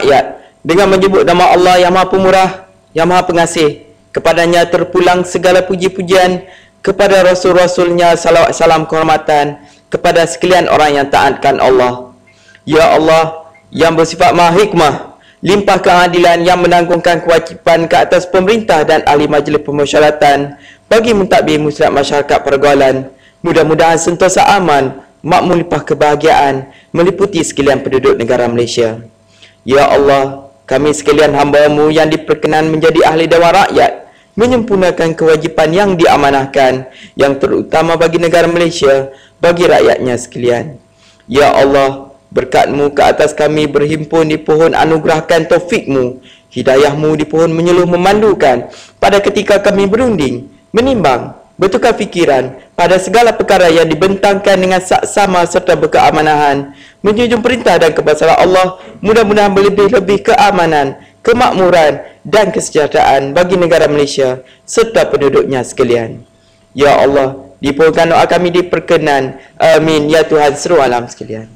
rakyat dengan menyebut nama Allah yang Maha Pemurah, yang Maha Pengasih. Kepadanya terpulang segala puji-pujian, kepada Rasul-Rasulnya salawat salam kehormatan, kepada sekalian orang yang taatkan Allah. Ya Allah yang bersifat Maha Hikmah, limpah keadilan yang menanggungkan kewajipan ke atas pemerintah dan ahli majlis pemusyawaratan bagi mentadbir musyawarah masyarakat pergaulan. Mudah-mudahan sentosa aman, makmur limpah kebahagiaan meliputi sekalian penduduk negara Malaysia. Ya Allah, kami sekalian hamba-Mu yang diperkenan menjadi ahli dewan rakyat, menyempurnakan kewajipan yang diamanahkan, yang terutama bagi negara Malaysia, bagi rakyatnya sekalian. Ya Allah, berkat-Mu ke atas kami berhimpun di pohon anugerahkan taufik-Mu, hidayah-Mu di pohon menyeluruh memandukan pada ketika kami berunding, menimbang, bertukar fikiran pada segala perkara yang dibentangkan dengan saksama serta berkeamanahan, menjunjung perintah dan kebesaran Allah. Mudah-mudahan berlebih-lebih keamanan, kemakmuran dan kesejahteraan bagi negara Malaysia serta penduduknya sekalian. Ya Allah, dipohonkan doa kami diperkenan. Amin ya Tuhan seluruh alam sekalian.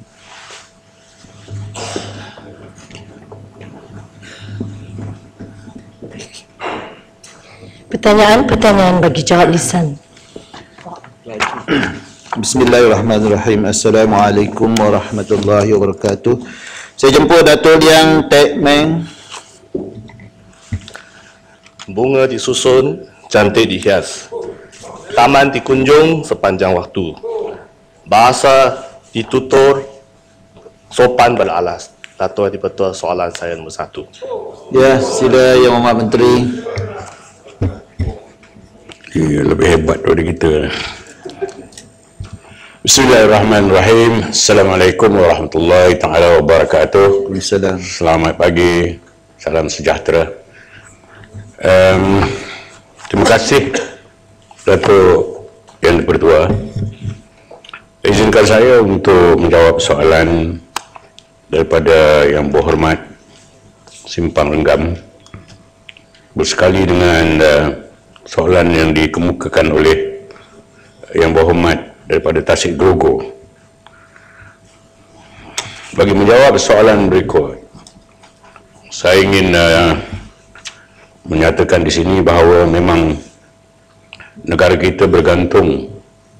Pertanyaan bagi jawab lisan. Bismillahirrahmanirrahim. Assalamualaikum warahmatullahi wabarakatuh. Saya jumpa Datuk Liang Tek Meng. Bunga disusun, cantik dihias. Taman dikunjung sepanjang waktu. Bahasa ditutur, sopan beralas. Datuk Adipati, soalan saya nombor 1. Ya, sila Yang Amat Menteri. Dia lebih hebat daripada kita. Bismillahirrahmanirrahim. Assalamualaikum warahmatullahi taala wabarakatuh. Waalaikumsalam. Selamat pagi. Salam sejahtera. Terima kasih Datuk Yang Dipertua. Izinkan saya untuk menjawab soalan daripada Yang Berhormat Simpang Renggam bersekali dengan soalan yang dikemukakan oleh Yang Berhormat daripada Tasik Grogo. Bagi menjawab soalan berikut, saya ingin menyatakan di sini bahawa memang negara kita bergantung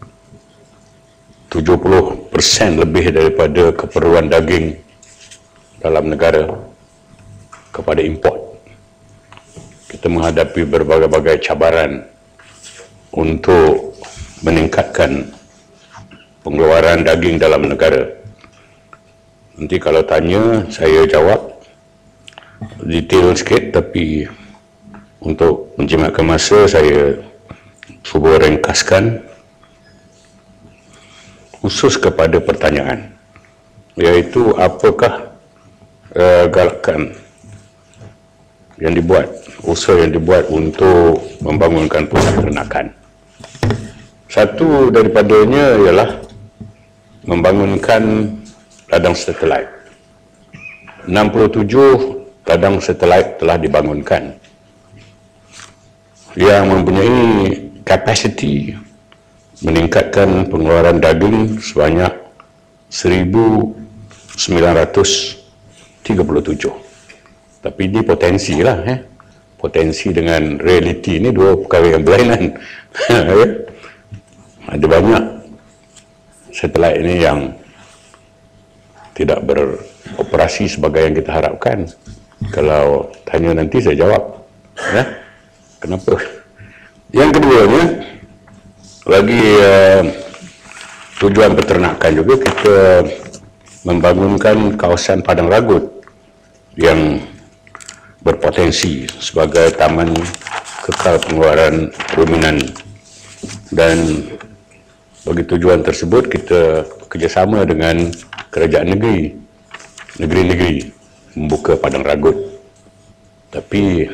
70% lebih daripada keperluan daging dalam negara kepada import. Kita menghadapi berbagai-bagai cabaran untuk meningkatkan pengeluaran daging dalam negara. Nanti kalau tanya, saya jawab detail sikit, tapi untuk menjimatkan masa, saya cuba ringkaskan khusus kepada pertanyaan, iaitu apakah galakan yang dibuat, usaha yang dibuat untuk membangunkan pusat peternakan. Satu daripadanya ialah membangunkan ladang satelit. 67 ladang satelit telah dibangunkan yang mempunyai kapasiti meningkatkan pengeluaran daging sebanyak 1937. Tapi ini potensi lah, potensi dengan realiti ini dua perkara yang berlainan. Ada banyak satelit ini yang tidak beroperasi sebagai yang kita harapkan. Kalau tanya nanti saya jawab. Kenapa? Yang keduanya, lagi tujuan peternakan juga kita membangunkan kawasan Padang Ragut yang berpotensi sebagai taman kekal pengeluaran ruminan, dan bagi tujuan tersebut kita bekerjasama dengan kerajaan negeri-negeri membuka Padang Ragut. Tapi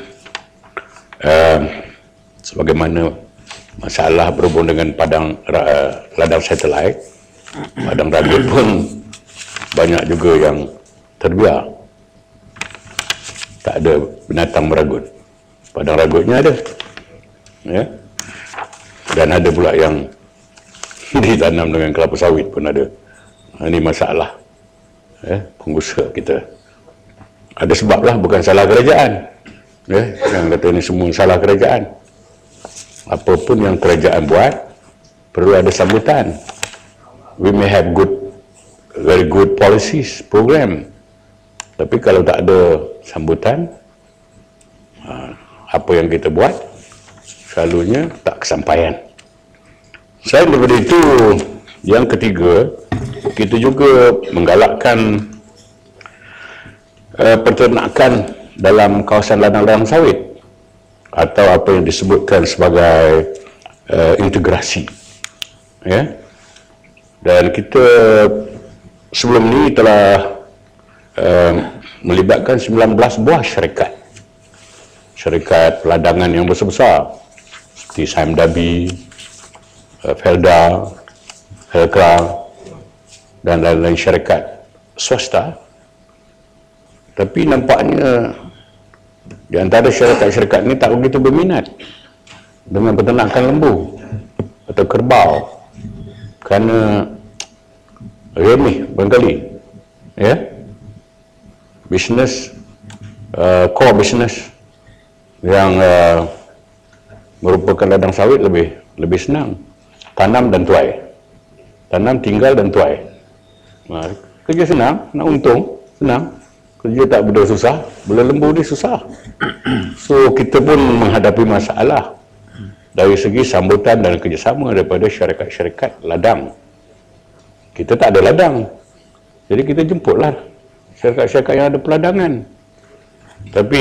sebagaimana masalah berhubung dengan ladang satelit, Padang Ragut pun banyak juga yang terbiar, tak ada binatang meragut. Padang Ragutnya ada, dan ada pula yang ditanam dengan kelapa sawit pun ada. Ini masalah pengusaha kita. Ada sebab lah, bukan salah kerajaan. Yang kata ni semua salah kerajaan. Apapun yang kerajaan buat, perlu ada sambutan. We may have very good policies, program. Tapi kalau tak ada sambutan, apa yang kita buat, selalunya tak kesampaian. Selain daripada itu, yang ketiga, kita juga menggalakkan peternakan dalam kawasan ladang-ladang sawit atau apa yang disebutkan sebagai integrasi. Dan kita sebelum ini telah melibatkan 19 buah syarikat peladangan yang besar-besar seperti Samdabi, Felda, Helkra dan lain-lain syarikat swasta. Tapi nampaknya di antara syarikat-syarikat ini tak begitu berminat dengan peternakan lembu atau kerbau kerana remeh barangkali, bisnes, core business yang merupakan ladang sawit lebih senang, tanam dan tuai, tanam, tinggal dan tuai. Kerja senang, nak untung senang, kerja tak benda susah, bela lembu ni susah. So kita pun menghadapi masalah dari segi sambutan dan kerjasama daripada syarikat-syarikat ladang. Kita tak ada ladang, jadi kita jemputlah syarikat-syarikat yang ada peladangan. Tapi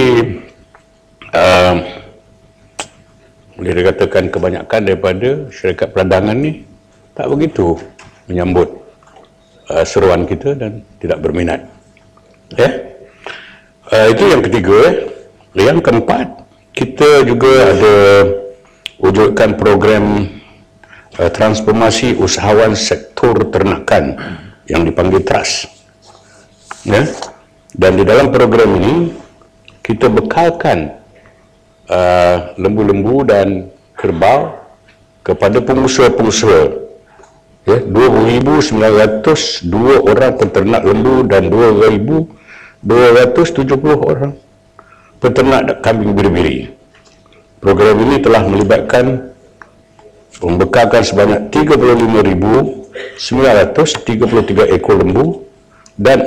boleh dikatakan kebanyakan daripada syarikat peladangan ni tak begitu menyambut seruan kita dan tidak berminat. Itu yang ketiga. Yang keempat, kita juga ada wujudkan program transformasi usahawan sektor ternakan yang dipanggil TRUST. Dan di dalam program ini kita bekalkan lembu-lembu dan kerbau kepada pengusaha-pengusaha. 2,902 orang peternak lembu dan 2,270 orang peternak kambing biri-biri. Program ini telah melibatkan membekalkan sebanyak 35,933 ekor lembu dan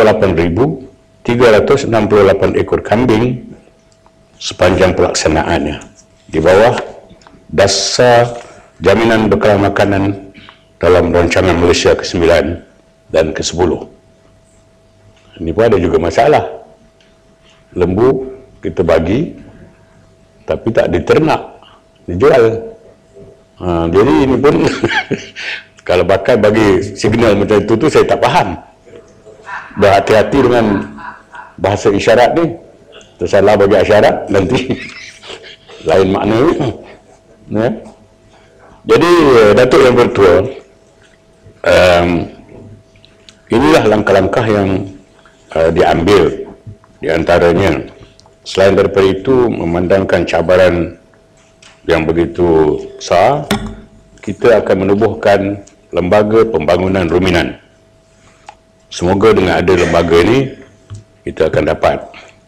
48,368 ekor kambing sepanjang pelaksanaannya di bawah dasar jaminan bekal makanan dalam rancangan Malaysia ke-9 dan ke-10. Ini pun ada juga masalah. Lembu kita bagi tapi tak diternak, dijual. Jadi ini pun kalau bakal bagi signal macam itu tu saya tak faham. Berhati-hati dengan bahasa isyarat ni. Tersalah bagi isyarat nanti lain makna ni. Jadi Datuk Yang Bertua, inilah langkah-langkah yang diambil. Di antaranya, selain daripada itu, memandangkan cabaran yang begitu besar, kita akan menubuhkan lembaga pembangunan ruminan. Semoga dengan ada lembaga ini, kita akan dapat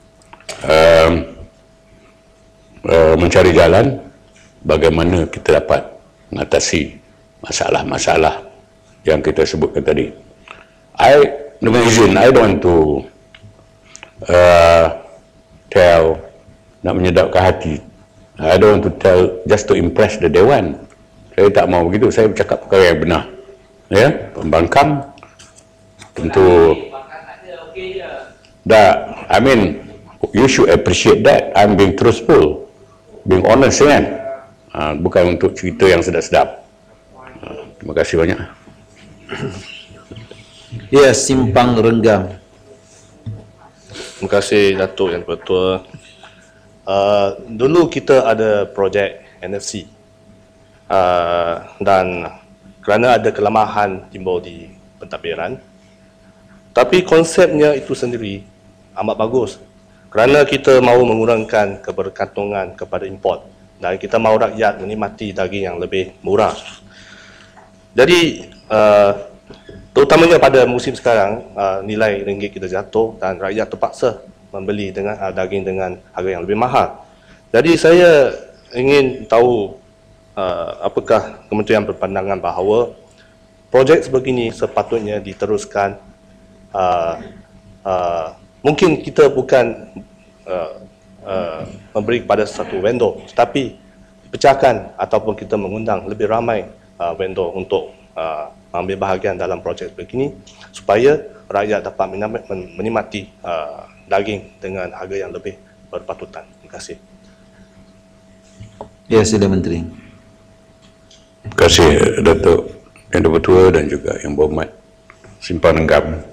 mencari jalan bagaimana kita dapat mengatasi masalah-masalah yang kita sebutkan tadi. Dengan izin, I don't want to tell, nak menyedapkan hati. I don't want to tell just to impress the Dewan. Saya tak mau begitu, saya bercakap perkara yang benar. Pembangkang tentu I mean, you should appreciate that. I'm being truthful, being honest, kan? Bukan untuk cerita yang sedap-sedap. Terima kasih banyak. Ya, Simpang Renggam. Terima kasih Datuk Yang Bertua. Dulu kita ada projek NFC dan kerana ada kelemahan timbul di pentadbiran, tapi konsepnya itu sendiri amat bagus kerana kita mahu mengurangkan kebergantungan kepada import dan kita mahu rakyat menikmati daging yang lebih murah. Jadi terutamanya pada musim sekarang, nilai ringgit kita jatuh dan rakyat terpaksa membeli dengan daging dengan harga yang lebih mahal. Jadi saya ingin tahu apakah kementerian berpandangan bahawa projek sebegini sepatutnya diteruskan. Mungkin kita bukan memberi kepada satu vendor, tetapi pecahkan ataupun kita mengundang lebih ramai vendor untuk ambil bahagian dalam projek begini supaya rakyat dapat menikmati daging dengan harga yang lebih berpatutan. Terima kasih. Ya, sila Menteri. Terima kasih Datuk Yang Dipertua dan juga Yang Berhormat Simpang Renggam.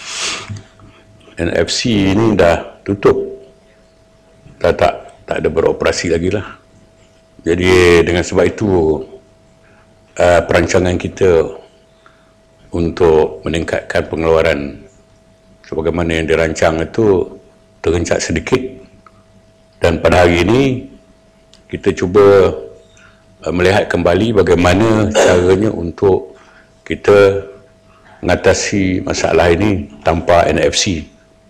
NFC ini dah tutup, dah tak ada beroperasi lagi lah. Jadi dengan sebab itu perancangan kita untuk meningkatkan pengeluaran sebagaimana yang dirancang itu terencak sedikit, dan pada hari ini kita cuba melihat kembali bagaimana caranya untuk kita mengatasi masalah ini tanpa NFC.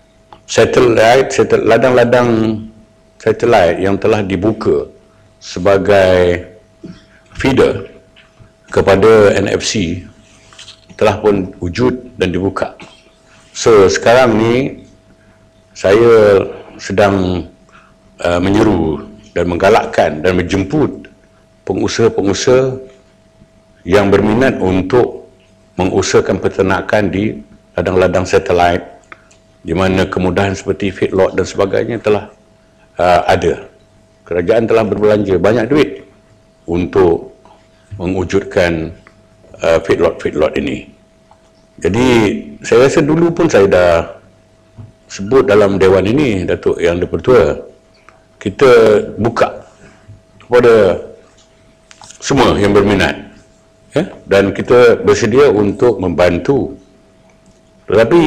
Ladang-ladang satelit yang telah dibuka sebagai feeder kepada NFC telah pun wujud dan dibuka. So sekarang ni saya sedang menyeru dan menggalakkan dan menjemput pengusaha-pengusaha yang berminat untuk mengusahakan peternakan di ladang-ladang satelit, di mana kemudahan seperti feedlot dan sebagainya telah ada. Kerajaan telah berbelanja banyak duit untuk mewujudkan feedlot ini. Jadi saya rasa dulu pun saya dah sebut dalam Dewan ini, Datuk Yang Dipertua, kita buka kepada semua yang berminat, ya? Dan kita bersedia untuk membantu. Tetapi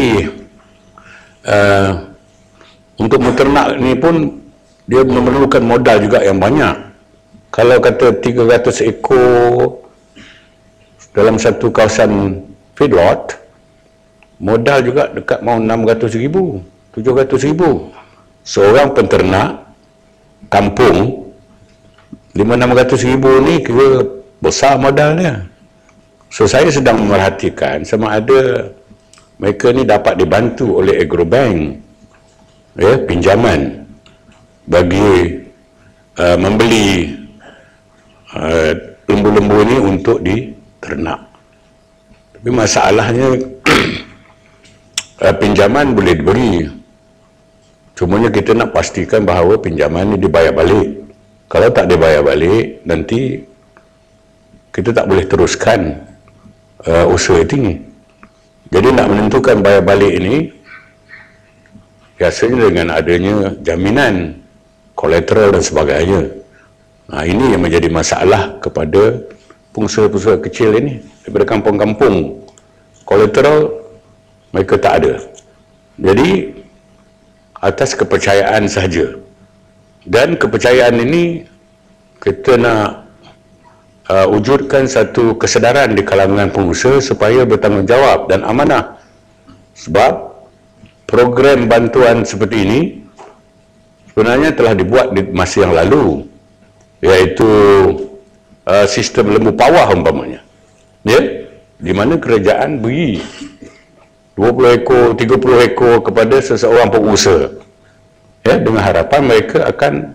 untuk menternak ni pun dia memerlukan modal juga yang banyak. Kalau kata 300 ekor dalam satu kawasan feedlot, modal juga dekat mau 600,000, 700,000. Seorang penternak kampung 500-600,000 ni kira besar modalnya. So saya sedang memerhatikan sama ada mereka ni dapat dibantu oleh Agrobank, ya, pinjaman bagi membeli lembu-lembu ni untuk diternak. Tapi masalahnya pinjaman boleh diberi, cumanya kita nak pastikan bahawa pinjaman ni dibayar balik. Kalau tak dibayar balik, nanti kita tak boleh teruskan usaha ini. Jadi nak menentukan bayar balik ini biasanya dengan adanya jaminan, kolateral dan sebagainya. Nah, ini yang menjadi masalah kepada pengusaha-pengusaha kecil ini daripada kampung-kampung. Kolateral mereka tak ada. Jadi atas kepercayaan sahaja. Dan kepercayaan ini kita nak wujudkan satu kesedaran di kalangan pengusaha supaya bertanggungjawab dan amanah. Sebab program bantuan seperti ini sebenarnya telah dibuat di masa yang lalu, iaitu sistem lembu pawah umpamanya, ya, di mana kerajaan beri 20 ekor, 30 ekor kepada seseorang pengusaha, ya, dengan harapan mereka akan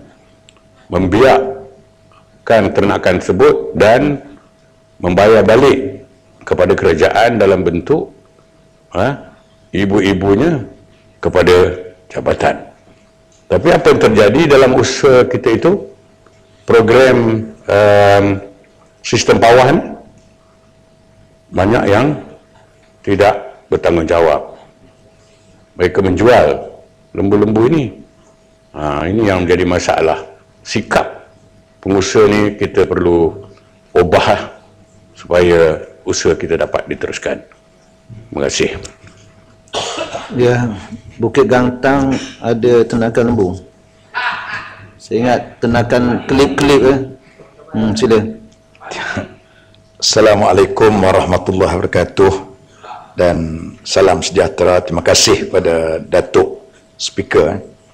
membiakkan ternakan tersebut dan membayar balik kepada kerajaan dalam bentuk ibu-ibunya kepada jabatan. Tapi apa yang terjadi dalam usaha kita itu, program sistem pawahan, banyak yang tidak bertanggungjawab. Mereka menjual lembu-lembu ini. Ini yang menjadi masalah. Sikap pengusaha ni kita perlu ubah supaya usaha kita dapat diteruskan. Terima kasih. Ya, Bukit Gantang ada ternakan lembu. Saya ingat ternakan kelip-kelip. Sila. Assalamualaikum warahmatullahi wabarakatuh dan salam sejahtera. Terima kasih pada Datuk Speaker.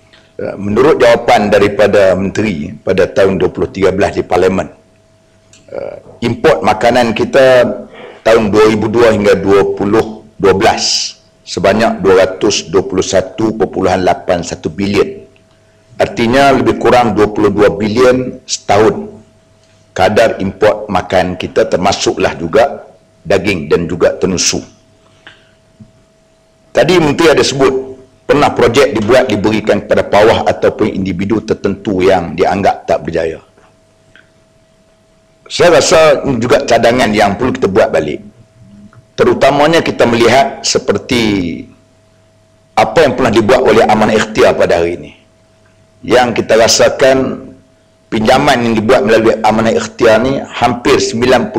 menurut jawapan daripada Menteri pada tahun 2013 di Parlimen, import makanan kita tahun 2002 hingga 2012 sebanyak 221.81 bilion. Artinya lebih kurang 22 bilion setahun kadar import makan kita, termasuklah juga daging dan juga tenusu. Tadi Menteri ada sebut pernah projek diberikan kepada bawah ataupun individu tertentu yang dianggap tak berjaya. Saya rasa ini juga cadangan yang perlu kita buat balik. Terutamanya kita melihat seperti apa yang pernah dibuat oleh Amanah Ikhtiar pada hari ini. Yang kita rasakan pinjaman yang dibuat melalui Amanah Ikhtiar ni hampir 97%.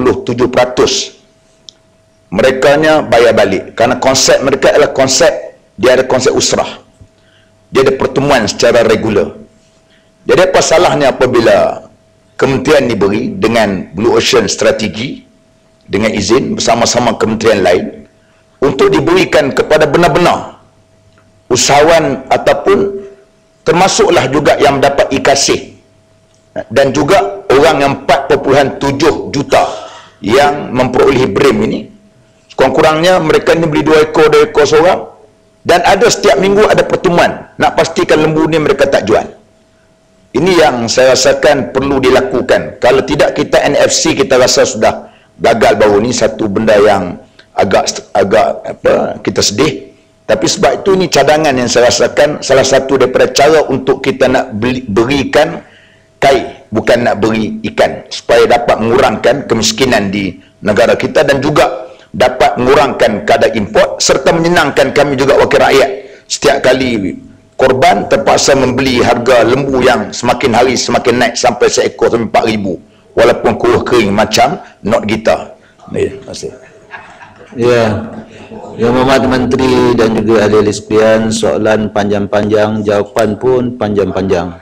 Merekanya bayar balik. Kerana konsep mereka adalah dia ada konsep usrah. Dia ada pertemuan secara regular. Jadi apa salahnya apabila kementerian diberi dengan Blue Ocean strategi dengan izin bersama-sama kementerian lain untuk diberikan kepada benar-benar usahawan ataupun termasuklah juga yang mendapat ikasih dan juga orang yang 4.7 juta yang memperoleh BRIM ini. Kurang-kurangnya mereka ni beli 2 ekor seorang, dan ada setiap minggu ada pertemuan nak pastikan lembu ni mereka tak jual. Ini yang saya rasakan perlu dilakukan. Kalau tidak, kita NFC kita rasa sudah gagal baru ni, satu benda yang agak kita sedih. Tapi sebab itu ini cadangan yang saya rasakan salah satu daripada cara untuk kita nak berikan kai, bukan nak beri ikan, supaya dapat mengurangkan kemiskinan di negara kita dan juga dapat mengurangkan kadar import serta menyenangkan kami juga wakil rakyat. Setiap kali korban terpaksa membeli harga lembu yang semakin hari semakin naik sampai seekor sampai 4,000 walaupun kuruh kering macam not gitar. Terima kasih. Ya, Yang Hormat Menteri dan juga ahli-ahli sekalian, soalan panjang-panjang, jawapan pun panjang-panjang.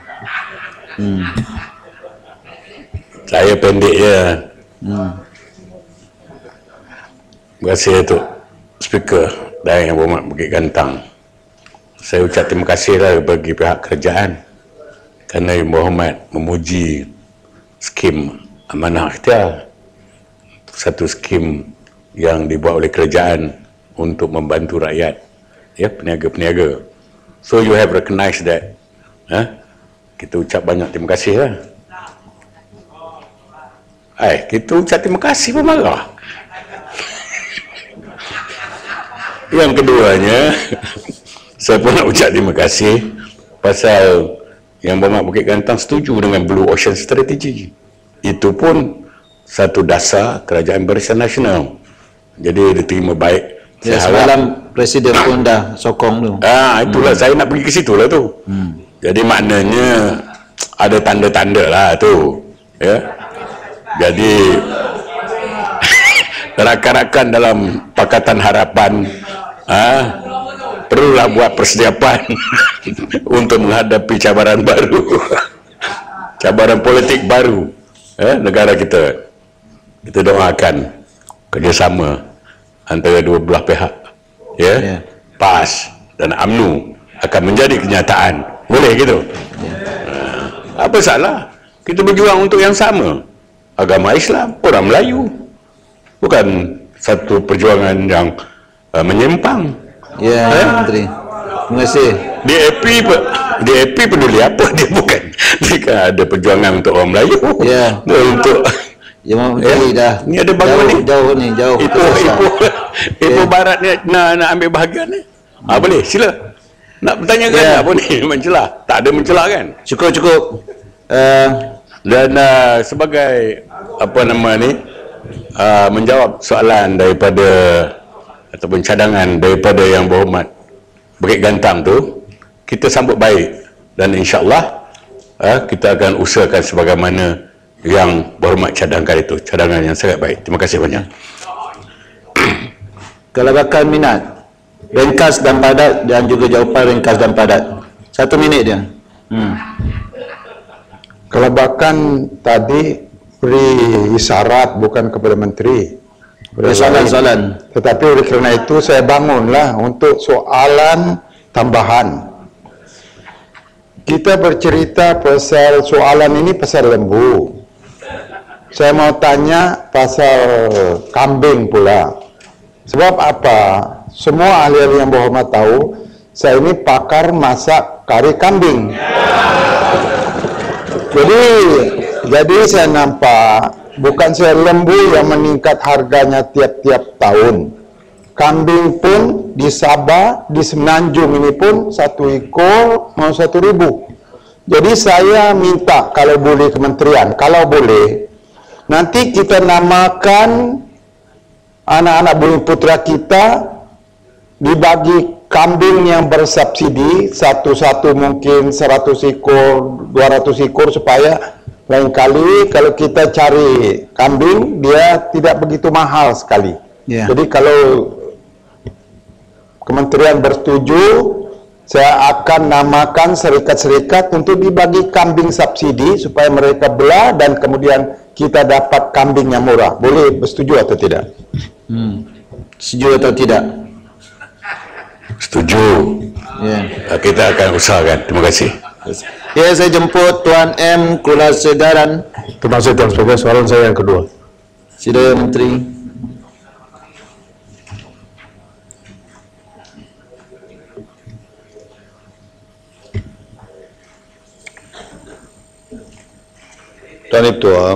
Saya pendek je. Terima kasih Datuk Speaker dan Yang Berhormat Bukit Gantang. Saya ucap terima kasihlah bagi pihak kerajaan kerana Yang Berhormat memuji skim Amanah Ikhtiar, satu skim yang dibuat oleh kerajaan untuk membantu rakyat, ya, peniaga-peniaga. So you have recognized that. Kita ucap banyak terima kasih lah. Kita ucap terima kasih pun marah. Yang keduanya, saya pun nak ucap terima kasih pasal Yang Berhormat Bukit Gantang setuju dengan Blue Ocean Strategy. Itu pun satu dasar Kerajaan Barisan Nasional. Jadi diterima baik. Ya, semalam Presiden pun dah sokong tu. Itulah saya nak pergi ke situ lah tu. Jadi maknanya ada tanda-tanda lah tu. Ya. Jadi rakan-rakan dalam Pakatan Harapan perlulah buat persiapan untuk menghadapi cabaran baru, cabaran politik baru negara kita. Kita doakan kerjasama antara dua belah pihak, PAS dan UMNO akan menjadi kenyataan. Boleh gitu? Apa salah? Kita berjuang untuk yang sama. Agama Islam, orang Melayu. Bukan satu perjuangan yang menyimpang. Ya, Menteri. Terima kasih. DAP peduli apa? Dia bukan. Dia kan ada perjuangan untuk orang Melayu. Ya. Untuk Ya, Menteri dah. Ni ada bangun jauh, ni. Jauh. Ipoh Barat ni nak ambil bahagian ni. Boleh, sila. Nak bertanyakan apa ni? Mencelah. Tak ada mencelah kan? Cukup. Dan sebagai apa nama ni, menjawab soalan daripada ataupun cadangan daripada Yang Berhormat Bukit Gantang tu, kita sambut baik dan insya-Allah kita akan usahakan sebagaimana Yang Berhormat cadangkan itu, cadangan yang sangat baik. Terima kasih banyak. Kalau bakal minat, ringkas dan padat, dan juga jawapan ringkas dan padat. 1 minit dia. Kelabakan tadi beri isyarat bukan kepada menteri. Soalan. Tetapi oleh kerana itu saya bangunlah untuk soalan tambahan. kita bercerita pasal soalan ini pasal lembu. Saya mau tanya pasal kambing pula. Sebab apa? Semua ahli-ahli yang berhormat tahu, saya ini pakar masak kari kambing. Jadi saya nampak bukan saya lembu yang meningkat harganya tiap-tiap tahun. Kambing pun di Sabah, di Semenanjung ini pun 1 ekor mau 1.000. Jadi saya minta kalau boleh kementerian, kalau boleh, nanti kita namakan anak-anak bumi putra kita dibagi kambing yang bersubsidi, satu-satu mungkin 100 ekor, 200 ekor, supaya lain kali kalau kita cari kambing, dia tidak begitu mahal sekali. Jadi kalau kementerian bersetuju, saya akan namakan serikat-serikat untuk dibagi kambing subsidi supaya mereka belah dan kemudian kita dapat kambing yang murah. Boleh bersetuju atau tidak? Setuju atau tidak? Setuju. Kita akan usahakan. Terima kasih. Ya, saya jemput Tuan M. Kulasegaran. Terima kasih Tuan Speaker. Soalan saya yang kedua. Sila Menteri. Tuan Ketua,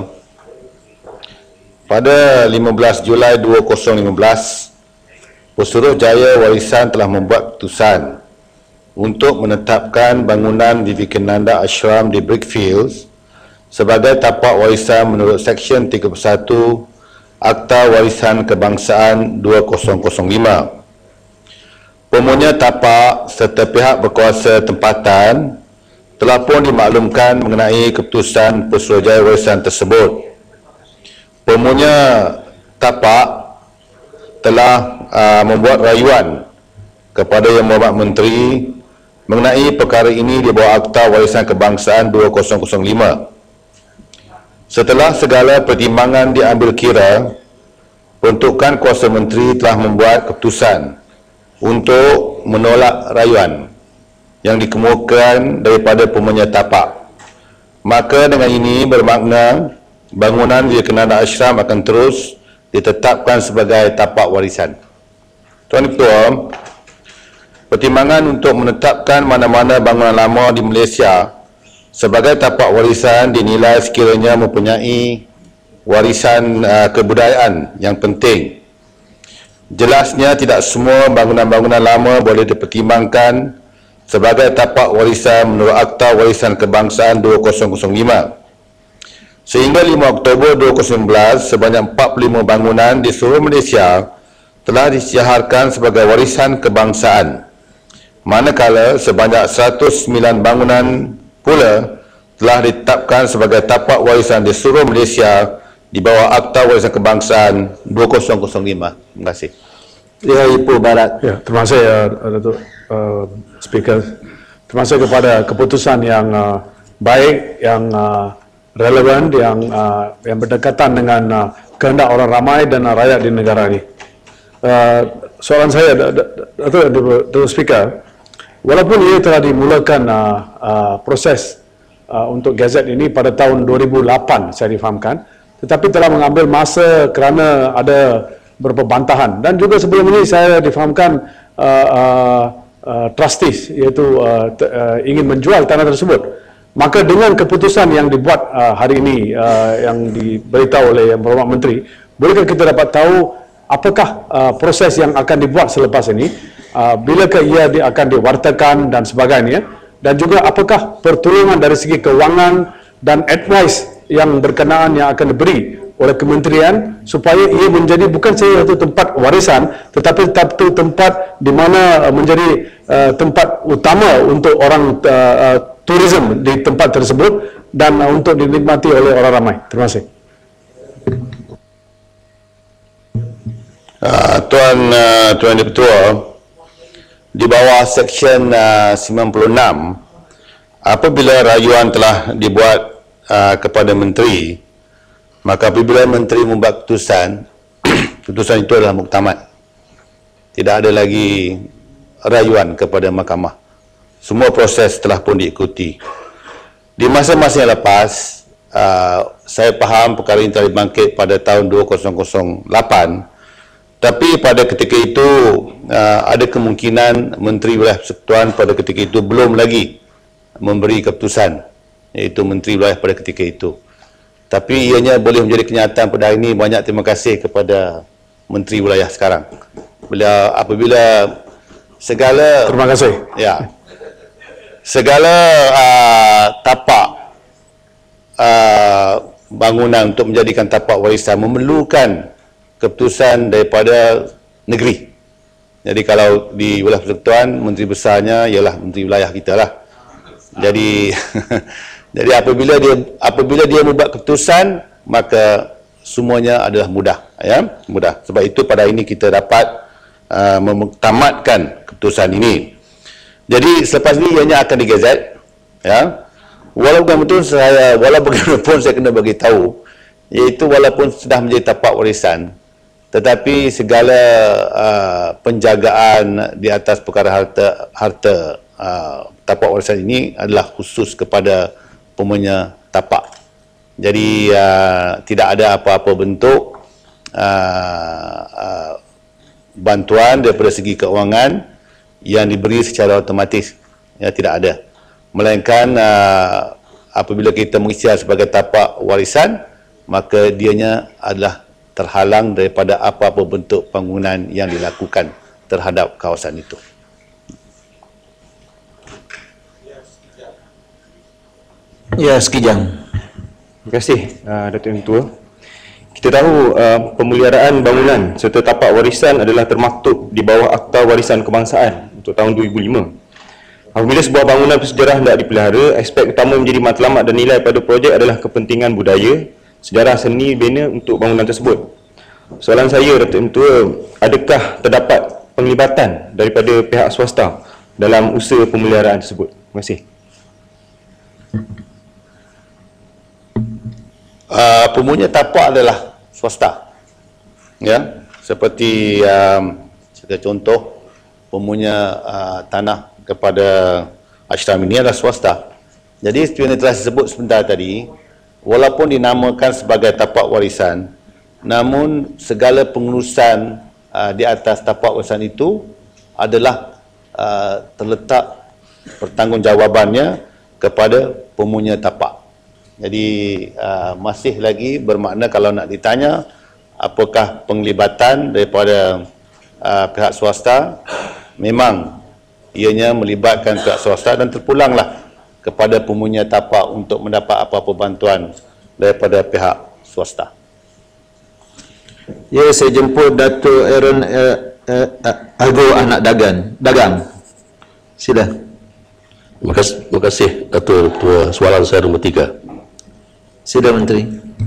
pada 15 Julai 2015, Pesuruhjaya Warisan telah membuat keputusan untuk menetapkan bangunan Vivekananda Ashram di Brickfields sebagai tapak warisan menurut Seksyen 31 Akta Warisan Kebangsaan 2005. Pemunya tapak serta pihak berkuasa tempatan telah pun dimaklumkan mengenai keputusan Pesuruhjaya Warisan tersebut. Pemunya tapak telah membuat rayuan kepada Yang Berhormat Menteri mengenai perkara ini di bawah Akta Warisan Kebangsaan 2005. Setelah segala pertimbangan diambil kira, Peruntukan Kuasa Menteri telah membuat keputusan untuk menolak rayuan yang dikemukakan daripada pemunya tapak. Maka dengan ini bermakna bangunan Vivekananda Ashram akan terus ditetapkan sebagai tapak warisan. Tuan Ketua, pertimbangan untuk menetapkan mana-mana bangunan lama di Malaysia sebagai tapak warisan dinilai sekiranya mempunyai warisan kebudayaan yang penting. Jelasnya tidak semua bangunan-bangunan lama boleh dipertimbangkan sebagai tapak warisan menurut Akta Warisan Kebangsaan 2005. Sehingga 5 Oktober 2019, sebanyak 45 bangunan di seluruh Malaysia telah disiarkan sebagai warisan kebangsaan. Manakala sebanyak 109 bangunan pula telah ditetapkan sebagai tapak warisan di seluruh Malaysia di bawah Akta Warisan Kebangsaan 2005. Terima kasih. Ya, Ipoh Barat. Ya, terima kasih Datuk Speaker. Terima kasih kepada keputusan yang baik, yang relevan, yang berdekatan dengan kehendak orang ramai dan rakyat di negara ini. Soalan saya, Datuk Speaker, walaupun ia telah dimulakan proses untuk gazet ini pada tahun 2008, saya difahamkan, tetapi telah mengambil masa kerana ada beberapa bantahan, dan juga sebelum ini saya difahamkan trustees iaitu ingin menjual tanah tersebut. Maka dengan keputusan yang dibuat hari ini yang diberitahu oleh Yang Berhormat Menteri, bolehkah kita dapat tahu apakah proses yang akan dibuat selepas ini, bilakah ia akan diwartakan dan sebagainya, dan juga apakah pertolongan dari segi kewangan dan advice yang berkenaan yang akan diberi oleh kementerian supaya ia menjadi bukan saja satu tempat warisan, tetapi satu tempat di mana menjadi tempat utama untuk orang tourism di tempat tersebut dan untuk dinikmati oleh orang ramai. Terima kasih. Tuan Ketua, di bawah Seksyen 96, apabila rayuan telah dibuat kepada Menteri, maka apabila Menteri membuat keputusan, keputusan itu adalah muktamad. Tidak ada lagi rayuan kepada mahkamah. Semua proses telah pun diikuti. Di masa-masa yang lepas, saya faham perkara ini telah dibangkit pada tahun 2008, tapi pada ketika itu ada kemungkinan Menteri Wilayah Persekutuan pada ketika itu belum lagi memberi keputusan, iaitu Menteri Wilayah pada ketika itu. Tapi ianya boleh menjadi kenyataan pada hari ini. Banyak terima kasih kepada Menteri Wilayah sekarang. Beliau apabila segala, Terima kasih. ya, segala tapak bangunan untuk menjadikan tapak warisan memerlukan keputusan daripada negeri. Jadi kalau di Wilayah Persekutuan, Menteri besarnya ialah Menteri Wilayah kita lah. Jadi jadi apabila dia membuat keputusan, maka semuanya adalah mudah, ya, mudah. Sebab itu pada hari ini kita dapat tamatkan keputusan ini. Jadi selepas ini ianya akan digazet, ya. Walaupun saya kena bagi tahu, iaitu walaupun sudah menjadi tapak warisan, tetapi segala penjagaan di atas perkara harta tapak warisan ini adalah khusus kepada pemunya tapak. Jadi tidak ada apa-apa bentuk bantuan daripada segi keuangan yang diberi secara otomatis, ya, tidak ada. Melainkan apabila kita mengisytiharkan sebagai tapak warisan, maka dianya adalah terhalang daripada apa-apa bentuk bangunan yang dilakukan terhadap kawasan itu. Ya, Sekijang. Terima kasih, Datuk Yang Ketua. Kita tahu pemeliharaan bangunan serta tapak warisan adalah termaktub di bawah Akta Warisan Kebangsaan untuk tahun 2005. Apabila sebuah bangunan bersejarah hendak dipelihara, aspek utama menjadi matlamat dan nilai pada projek adalah kepentingan budaya, sejarah, seni, bina untuk bangunan tersebut. Soalan saya, Datuk Yang Ketua, adakah terdapat penglibatan daripada pihak swasta dalam usaha pemeliharaan tersebut? Terima kasih. Pemunya tapak adalah swasta, ya, seperti sebagai contoh pemunya tanah kepada Ashram ini adalah swasta. Jadi seperti yang telah disebut sebentar tadi, walaupun dinamakan sebagai tapak warisan, namun segala pengurusan di atas tapak warisan itu adalah terletak pertanggungjawabannya kepada pemunya tapak. Jadi masih lagi bermakna kalau nak ditanya apakah penglibatan daripada pihak swasta, memang ianya melibatkan pihak swasta dan terpulanglah kepada pemunya tapak untuk mendapat apa-apa bantuan daripada pihak swasta. Ya, saya jemput Datuk Aaron Algo Anak Dagang. Sila. Terima kasih Datuk Ketua. Soalan saya nombor 3. Sila Menteri.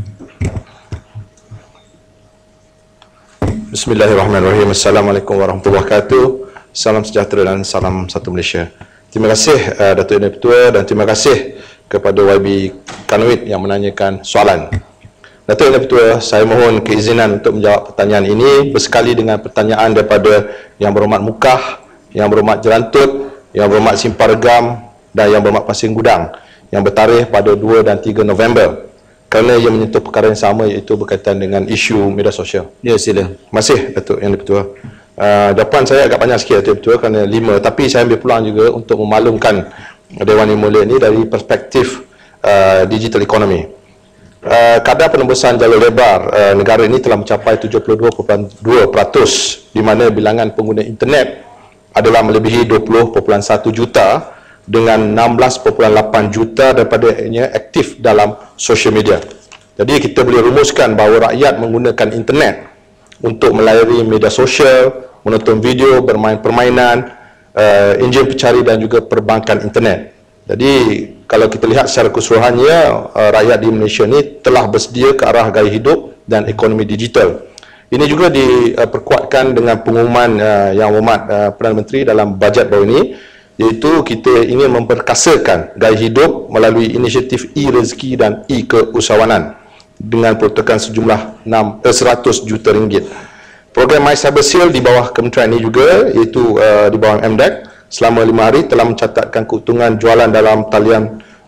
Bismillahirrahmanirrahim. Assalamualaikum warahmatullahi wabarakatuh. Salam sejahtera dan salam satu Malaysia. Terima kasih Datuk Yang Ketua dan terima kasih kepada YB Kanwit yang menanyakan soalan. Datuk Yang Ketua, saya mohon keizinan untuk menjawab pertanyaan ini bersekali dengan pertanyaan daripada Yang Berhormat Mukah, Yang Berhormat Jerantut, Yang Berhormat Simparegam dan Yang Berhormat Pasir Gudang yang bertarikh pada 2 dan 3 November. Kerana ia menyentuh perkara yang sama, iaitu berkaitan dengan isu media sosial. Ya, sila. Terima kasih Datuk Yang Ketua. Jawapan saya agak panjang sikit Datuk Ketua kerana 5, tapi saya ambil peluang juga untuk memaklumkan Dewan Yang Mulia ini dari perspektif digital economy. Kadar penembusan jalur lebar negara ini telah mencapai 72.2%, di mana bilangan pengguna internet adalah melebihi 20.1 juta dengan 16.8 juta daripadanya aktif dalam social media. Jadi kita boleh rumuskan bahawa rakyat menggunakan internet untuk melayari media sosial, menonton video, bermain permainan, enjin pencari dan juga perbankan internet. Jadi kalau kita lihat secara keseluruhannya, rakyat di Malaysia ini telah bersedia ke arah gaya hidup dan ekonomi digital. Ini juga diperkuatkan dengan pengumuman Yang Berhormat Perdana Menteri dalam bajet baru ini, iaitu kita ingin memperkasakan gaya hidup melalui inisiatif e-rezeki dan e-keusahawanan dengan peruntukan sejumlah 100 juta ringgit. Program My Cyber Seal di bawah kementerian ini juga, iaitu di bawah MDEC, selama 5 hari telah mencatatkan keuntungan jualan dalam talian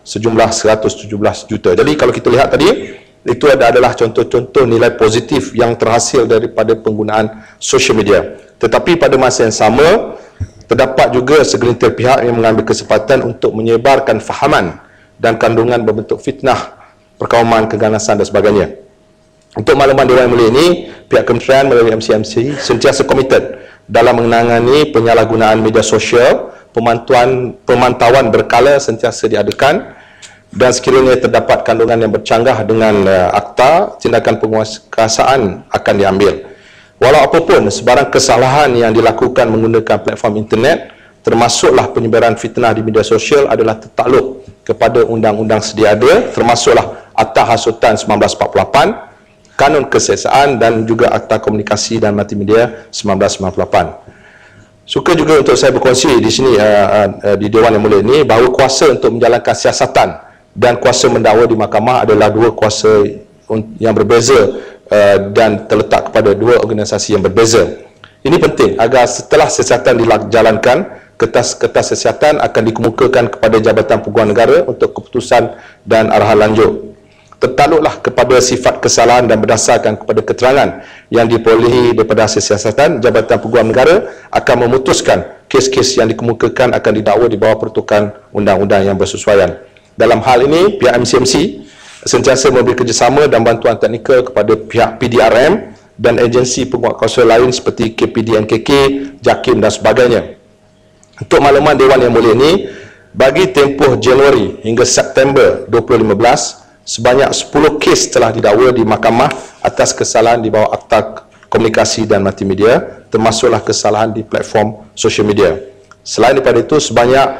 sejumlah 117 juta. Jadi kalau kita lihat tadi, itu adalah contoh-contoh nilai positif yang terhasil daripada penggunaan social media. Tetapi pada masa yang sama, terdapat juga segelintir pihak yang mengambil kesempatan untuk menyebarkan fahaman dan kandungan berbentuk fitnah, perkauman, keganasan dan sebagainya. Untuk makluman Dewan Yang Mulia ini, pihak kementerian melalui MCMC sentiasa komited dalam menangani penyalahgunaan media sosial. Pemantauan berkala sentiasa diadakan, dan sekiranya terdapat kandungan yang bercanggah dengan akta, tindakan penguasaan akan diambil. Walau apapun, sebarang kesalahan yang dilakukan menggunakan platform internet, termasuklah penyebaran fitnah di media sosial, adalah tertakluk kepada undang-undang sedia ada, termasuklah Akta Hasutan 1948, Kanun Kesiasaan dan juga Akta Komunikasi dan Multimedia 1998. Suka juga untuk saya berkongsi di sini di Dewan Yang Mulia ini bahawa kuasa untuk menjalankan siasatan dan kuasa mendakwa di mahkamah adalah dua kuasa yang berbeza dan terletak kepada dua organisasi yang berbeza. Ini penting agar setelah siasatan dijalankan, kertas-kertas siasatan akan dikemukakan kepada Jabatan Peguam Negara untuk keputusan dan arahan lanjut. Tertakluklah kepada sifat kesalahan dan berdasarkan kepada keterangan yang diperolehi daripada hasil siasatan, Jabatan Peguam Negara akan memutuskan kes-kes yang dikemukakan akan didakwa di bawah pertukan undang-undang yang bersesuaian. Dalam hal ini, pihak MCMC sentiasa memberi kerjasama dan bantuan teknikal kepada pihak PDRM dan agensi penguatkuasa lain seperti KPDNKK, JAKIM dan sebagainya. Untuk makluman Dewan Yang Mulia ini, bagi tempoh Januari hingga September 2015, sebanyak 10 kes telah didakwa di mahkamah atas kesalahan di bawah Akta Komunikasi dan Multimedia, termasuklah kesalahan di platform social media. Selain daripada itu, sebanyak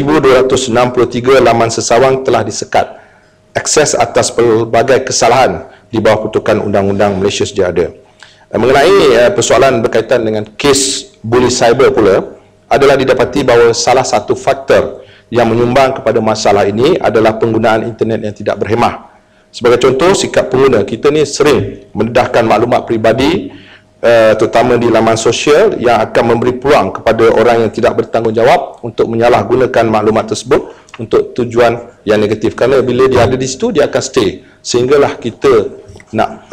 1,263 laman sesawang telah disekat akses atas pelbagai kesalahan di bawah pertukan Undang-Undang Malaysia sedia ada. Mengenai persoalan berkaitan dengan kes bully cyber pula, adalah didapati bahawa salah satu faktor yang menyumbang kepada masalah ini adalah penggunaan internet yang tidak berhemah. Sebagai contoh, sikap pengguna kita ni sering mendedahkan maklumat peribadi, terutama di laman sosial, yang akan memberi peluang kepada orang yang tidak bertanggungjawab untuk menyalahgunakan maklumat tersebut untuk tujuan yang negatif. Kerana bila dia ada di situ, dia akan stay, sehinggalah kita nak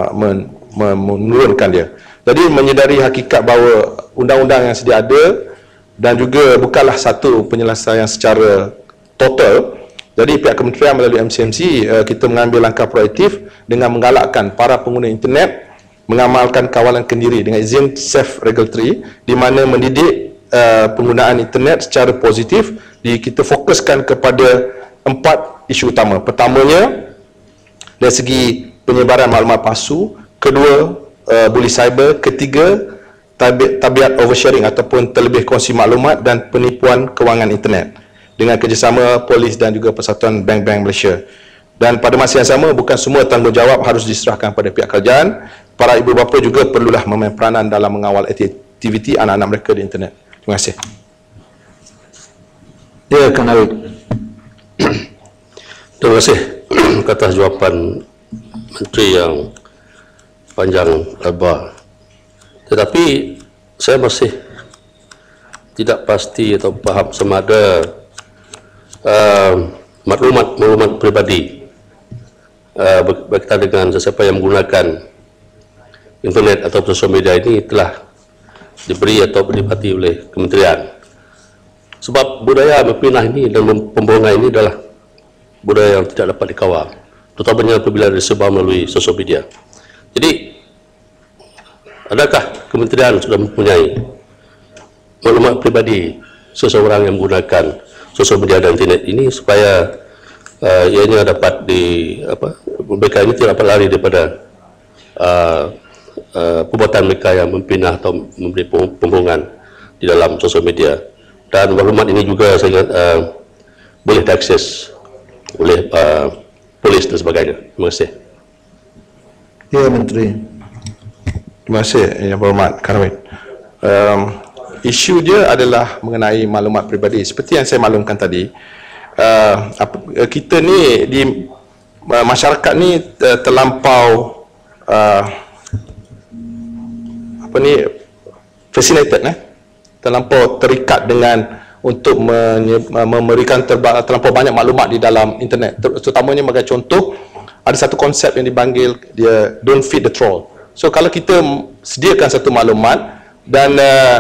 menurunkan dia. Jadi menyedari hakikat bahawa undang-undang yang sedia ada dan juga bukanlah satu penyelesaian secara total. Jadi pihak kementerian melalui MCMC kita mengambil langkah proaktif dengan menggalakkan para pengguna internet mengamalkan kawalan kendiri dengan izin self-regulatory, di mana mendidik penggunaan internet secara positif. Kita fokuskan kepada 4 isu utama. Pertamanya, dari segi penyebaran maklumat palsu. Kedua, bully cyber. Ketiga, tabiat oversharing ataupun terlebih kongsi maklumat dan penipuan kewangan internet dengan kerjasama polis dan juga Persatuan Bank-Bank Malaysia. Dan pada masa yang sama, bukan semua tanggungjawab harus diserahkan pada pihak kerajaan. Para ibu bapa juga perlulah memain peranan dalam mengawal aktiviti anak-anak mereka di internet. Terima kasih. Ya, Kanawit. Terima kasih atas jawapan Menteri yang panjang lebar. Tetapi saya masih tidak pasti atau faham sama ada maklumat pribadi berkaitan dengan sesiapa yang menggunakan internet atau sosial media ini telah diberi atau dinikmati oleh kementerian. Sebab budaya memfitnah ini dan pembohongan ini adalah budaya yang tidak dapat dikawal, terutamanya apabila disebar melalui sosial media. Jadi, adakah kementerian sudah mempunyai maklumat pribadi seseorang yang menggunakan sosial media dan internet ini supaya ianya dapat mereka ini tidak dapat lari daripada perbuatan mereka yang memfitnah atau memberi pembohongan di dalam sosial media. Dan maklumat ini juga saya boleh diakses oleh polis dan sebagainya. Terima kasih. Ya, Menteri. Terima kasih Yang Berhormat Kanawit. Isu dia adalah mengenai maklumat peribadi. Seperti yang saya maklumkan tadi, kita ni di masyarakat ni terlampau fascinated, terlampau terikat dengan untuk memberikan terlampau banyak maklumat di dalam internet. Terutamanya sebagai contoh, ada satu konsep yang dipanggil dia don't feed the troll. So kalau kita sediakan satu maklumat dan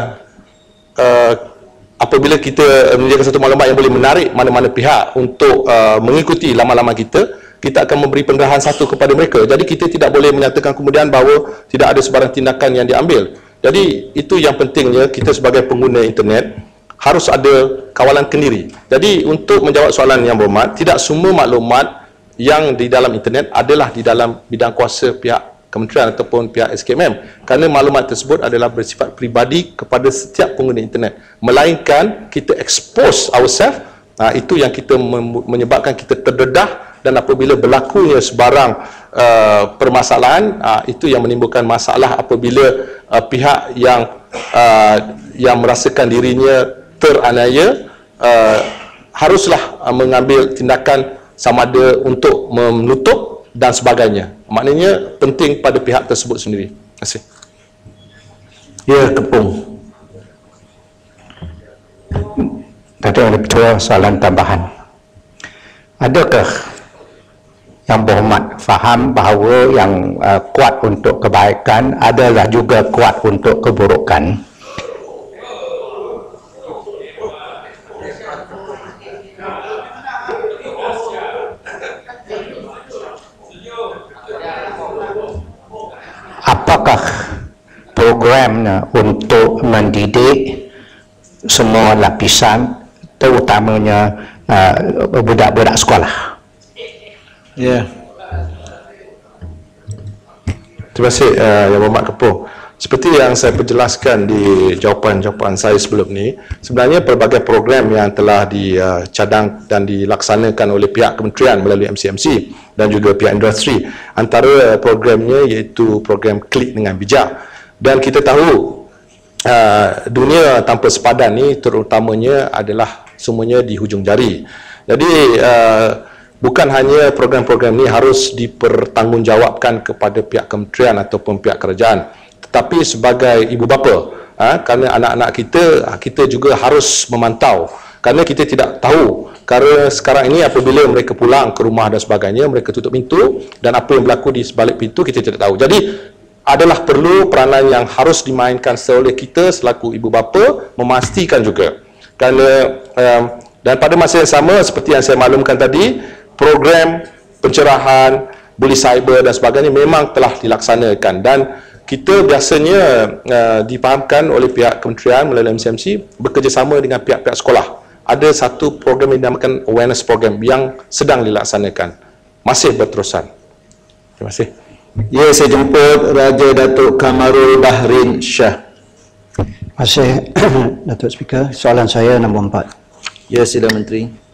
apabila kita menyediakan satu maklumat yang boleh menarik mana-mana pihak untuk mengikuti laman-laman kita akan memberi pendarahan satu kepada mereka. Jadi kita tidak boleh menyatakan kemudian bahawa tidak ada sebarang tindakan yang diambil. Jadi itu yang pentingnya, kita sebagai pengguna internet harus ada kawalan kendiri. Jadi untuk menjawab soalan yang berhormat, tidak semua maklumat yang di dalam internet adalah di dalam bidang kuasa pihak kementerian ataupun pihak SKMM, kerana maklumat tersebut adalah bersifat peribadi kepada setiap pengguna internet, melainkan kita expose ourselves. Itu yang kita menyebabkan kita terdedah, dan apabila berlakunya sebarang permasalahan, itu yang menimbulkan masalah apabila pihak yang merasakan dirinya teraniaya haruslah mengambil tindakan sama ada untuk menutup dan sebagainya. Maknanya penting pada pihak tersebut sendiri. Terima kasih. Ya, Kepung. Tadi ada betul soalan tambahan. Adakah yang berhormat faham bahawa yang kuat untuk kebaikan adalah juga kuat untuk keburukan? Apakah programnya untuk mendidik semua lapisan, terutamanya budak-budak sekolah? Ya. Terima kasih Yang Berhormat Kepung. Seperti yang saya perjelaskan di jawapan-jawapan saya sebelum ni, sebenarnya pelbagai program yang telah dicadang dan dilaksanakan oleh pihak kementerian melalui MCMC dan juga pihak industri. Antara programnya iaitu program Klik dengan Bijak. Dan kita tahu dunia tanpa sepadan ni terutamanya adalah semuanya di hujung jari. Jadi bukan hanya program-program ini harus dipertanggungjawabkan kepada pihak kementerian ataupun pihak kerajaan, tetapi sebagai ibu bapa, kerana anak-anak kita juga harus memantau, kerana kita tidak tahu, kerana sekarang ini apabila mereka pulang ke rumah dan sebagainya, mereka tutup pintu dan apa yang berlaku di sebalik pintu kita tidak tahu. Jadi adalah perlu peranan yang harus dimainkan oleh kita selaku ibu bapa, memastikan juga, kerana dan pada masa yang sama seperti yang saya maklumkan tadi, program pencerahan, bully cyber dan sebagainya memang telah dilaksanakan, dan kita biasanya difahamkan oleh pihak kementerian melalui MCMC bekerjasama dengan pihak-pihak sekolah. Ada satu program yang dinamakan awareness program yang sedang dilaksanakan, masih berterusan. Terima kasih. Ya, saya jemput Raja Datuk Kamarul Bahrin Shah. Terima kasih Datuk Speaker. Soalan saya nombor 4. Ya, sila Menteri.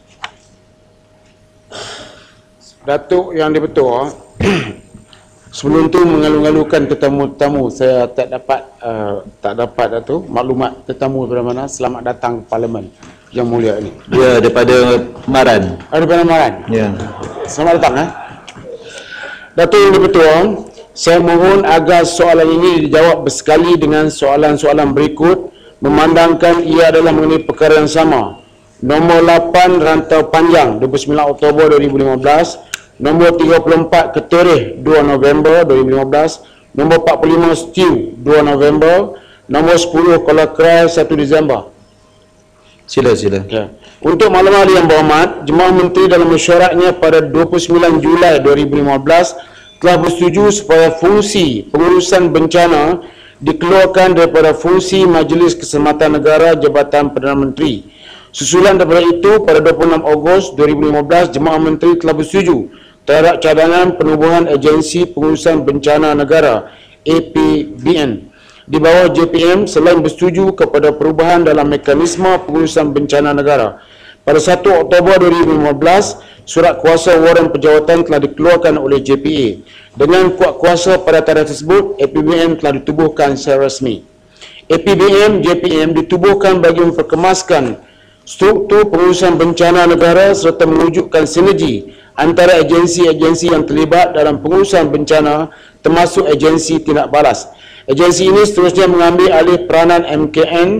Datuk Yang di-Pertua, sebelum tu mengalu-alukan tetamu-tetamu, saya tak dapat Datuk maklumat tetamu daripada mana. Selamat datang ke Parlimen yang mulia ini. Ya, daripada Maran. Daripada Maran. Ya. Selamat datang. Datuk Yang di-Pertua, saya mohon agar soalan ini dijawab bersekali dengan soalan-soalan berikut, memandangkan ia adalah mengenai perkara yang sama. Nombor 8 Rantau Panjang 29 Oktober 2015, nombor 34 Ketereh 2 November 2015, nombor 45 Stew 2 November, nombor 10 Kolakrai 1 Disember. Sila. Ya. Untuk maklumat yang berhormat, Jemaah Menteri dalam mesyuaratnya pada 29 Julai 2015 telah bersetuju supaya fungsi pengurusan bencana dikeluarkan daripada fungsi Majlis Keselamatan Negara Jabatan Perdana Menteri. Susulan daripada itu, pada 26 Ogos 2015, Jemaah Menteri telah bersetuju terhadap cadangan penubuhan Agensi Pengurusan Bencana Negara APBN di bawah JPM, selain bersetuju kepada perubahan dalam mekanisme pengurusan bencana negara. Pada 1 Oktober 2015, surat kuasa waran penjawatan telah dikeluarkan oleh JPA. Dengan kuat kuasa pada tarikh tersebut, APBN telah ditubuhkan secara rasmi. APBN JPM ditubuhkan bagi memperkemaskan struktur pengurusan bencana negara serta mewujudkan sinergi antara agensi-agensi yang terlibat dalam pengurusan bencana, termasuk agensi tindak balas. Agensi ini seterusnya mengambil alih peranan MKN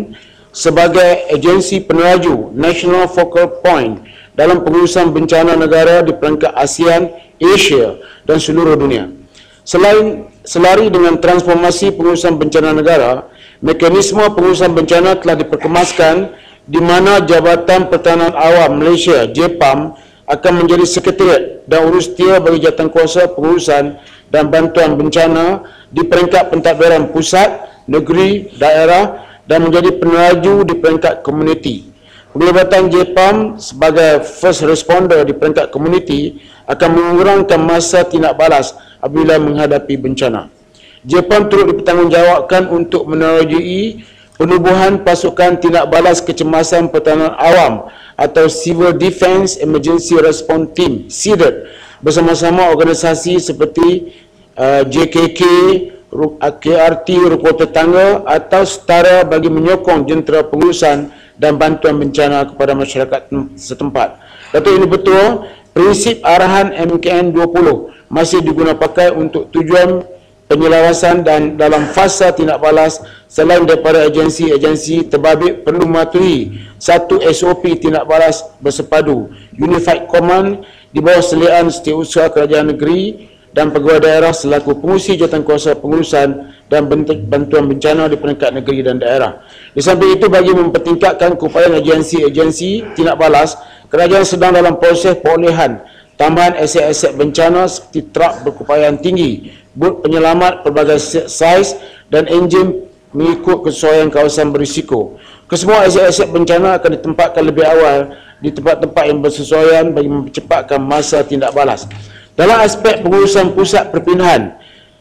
sebagai agensi peneraju National Focal Point dalam pengurusan bencana negara di peringkat ASEAN, Asia dan seluruh dunia. Selari dengan transformasi pengurusan bencana negara, mekanisme pengurusan bencana telah diperkemaskan di mana Jabatan Pertahanan Awam Malaysia (JPAM) akan menjadi sekretariat dan urustia bagi jawatankuasa pengurusan dan bantuan bencana di peringkat pentadbiran pusat, negeri, daerah dan menjadi peneraju di peringkat komuniti. Penglibatan JPAM sebagai first responder di peringkat komuniti akan mengurangkan masa tindak balas apabila menghadapi bencana. JPAM turut dipertanggungjawabkan untuk menerajui penubuhan pasukan tindak balas kecemasan pertahanan awam atau Civil Defence Emergency Response Team (CDET) bersama-sama organisasi seperti JKK, KRT, Rukun Tetangga atau setara bagi menyokong jentera pengurusan dan bantuan bencana kepada masyarakat setempat. Datuk ini betul, prinsip arahan MKN 20 masih digunakan pakai untuk tujuan penyelarasan dan dalam fasa tindak balas. Selain daripada agensi-agensi terbabit perlu mematuhi satu SOP tindak balas bersepadu Unified Command di bawah seliaan Setiausaha Kerajaan Negeri dan pegawai daerah selaku pengurusi jawatankuasa pengurusan dan bantuan bencana di peringkat negeri dan daerah. Di samping itu, bagi mempertingkatkan keupayaan agensi-agensi tindak balas, kerajaan sedang dalam proses perolehan tambahan aset-aset bencana seperti truk berkeupayaan tinggi, bot penyelamat pelbagai saiz dan enjin mengikut kesesuaian kawasan berisiko. Kesemua aset-aset bencana akan ditempatkan lebih awal di tempat-tempat yang bersesuaian bagi mempercepatkan masa tindak balas. Dalam aspek pengurusan pusat perpindahan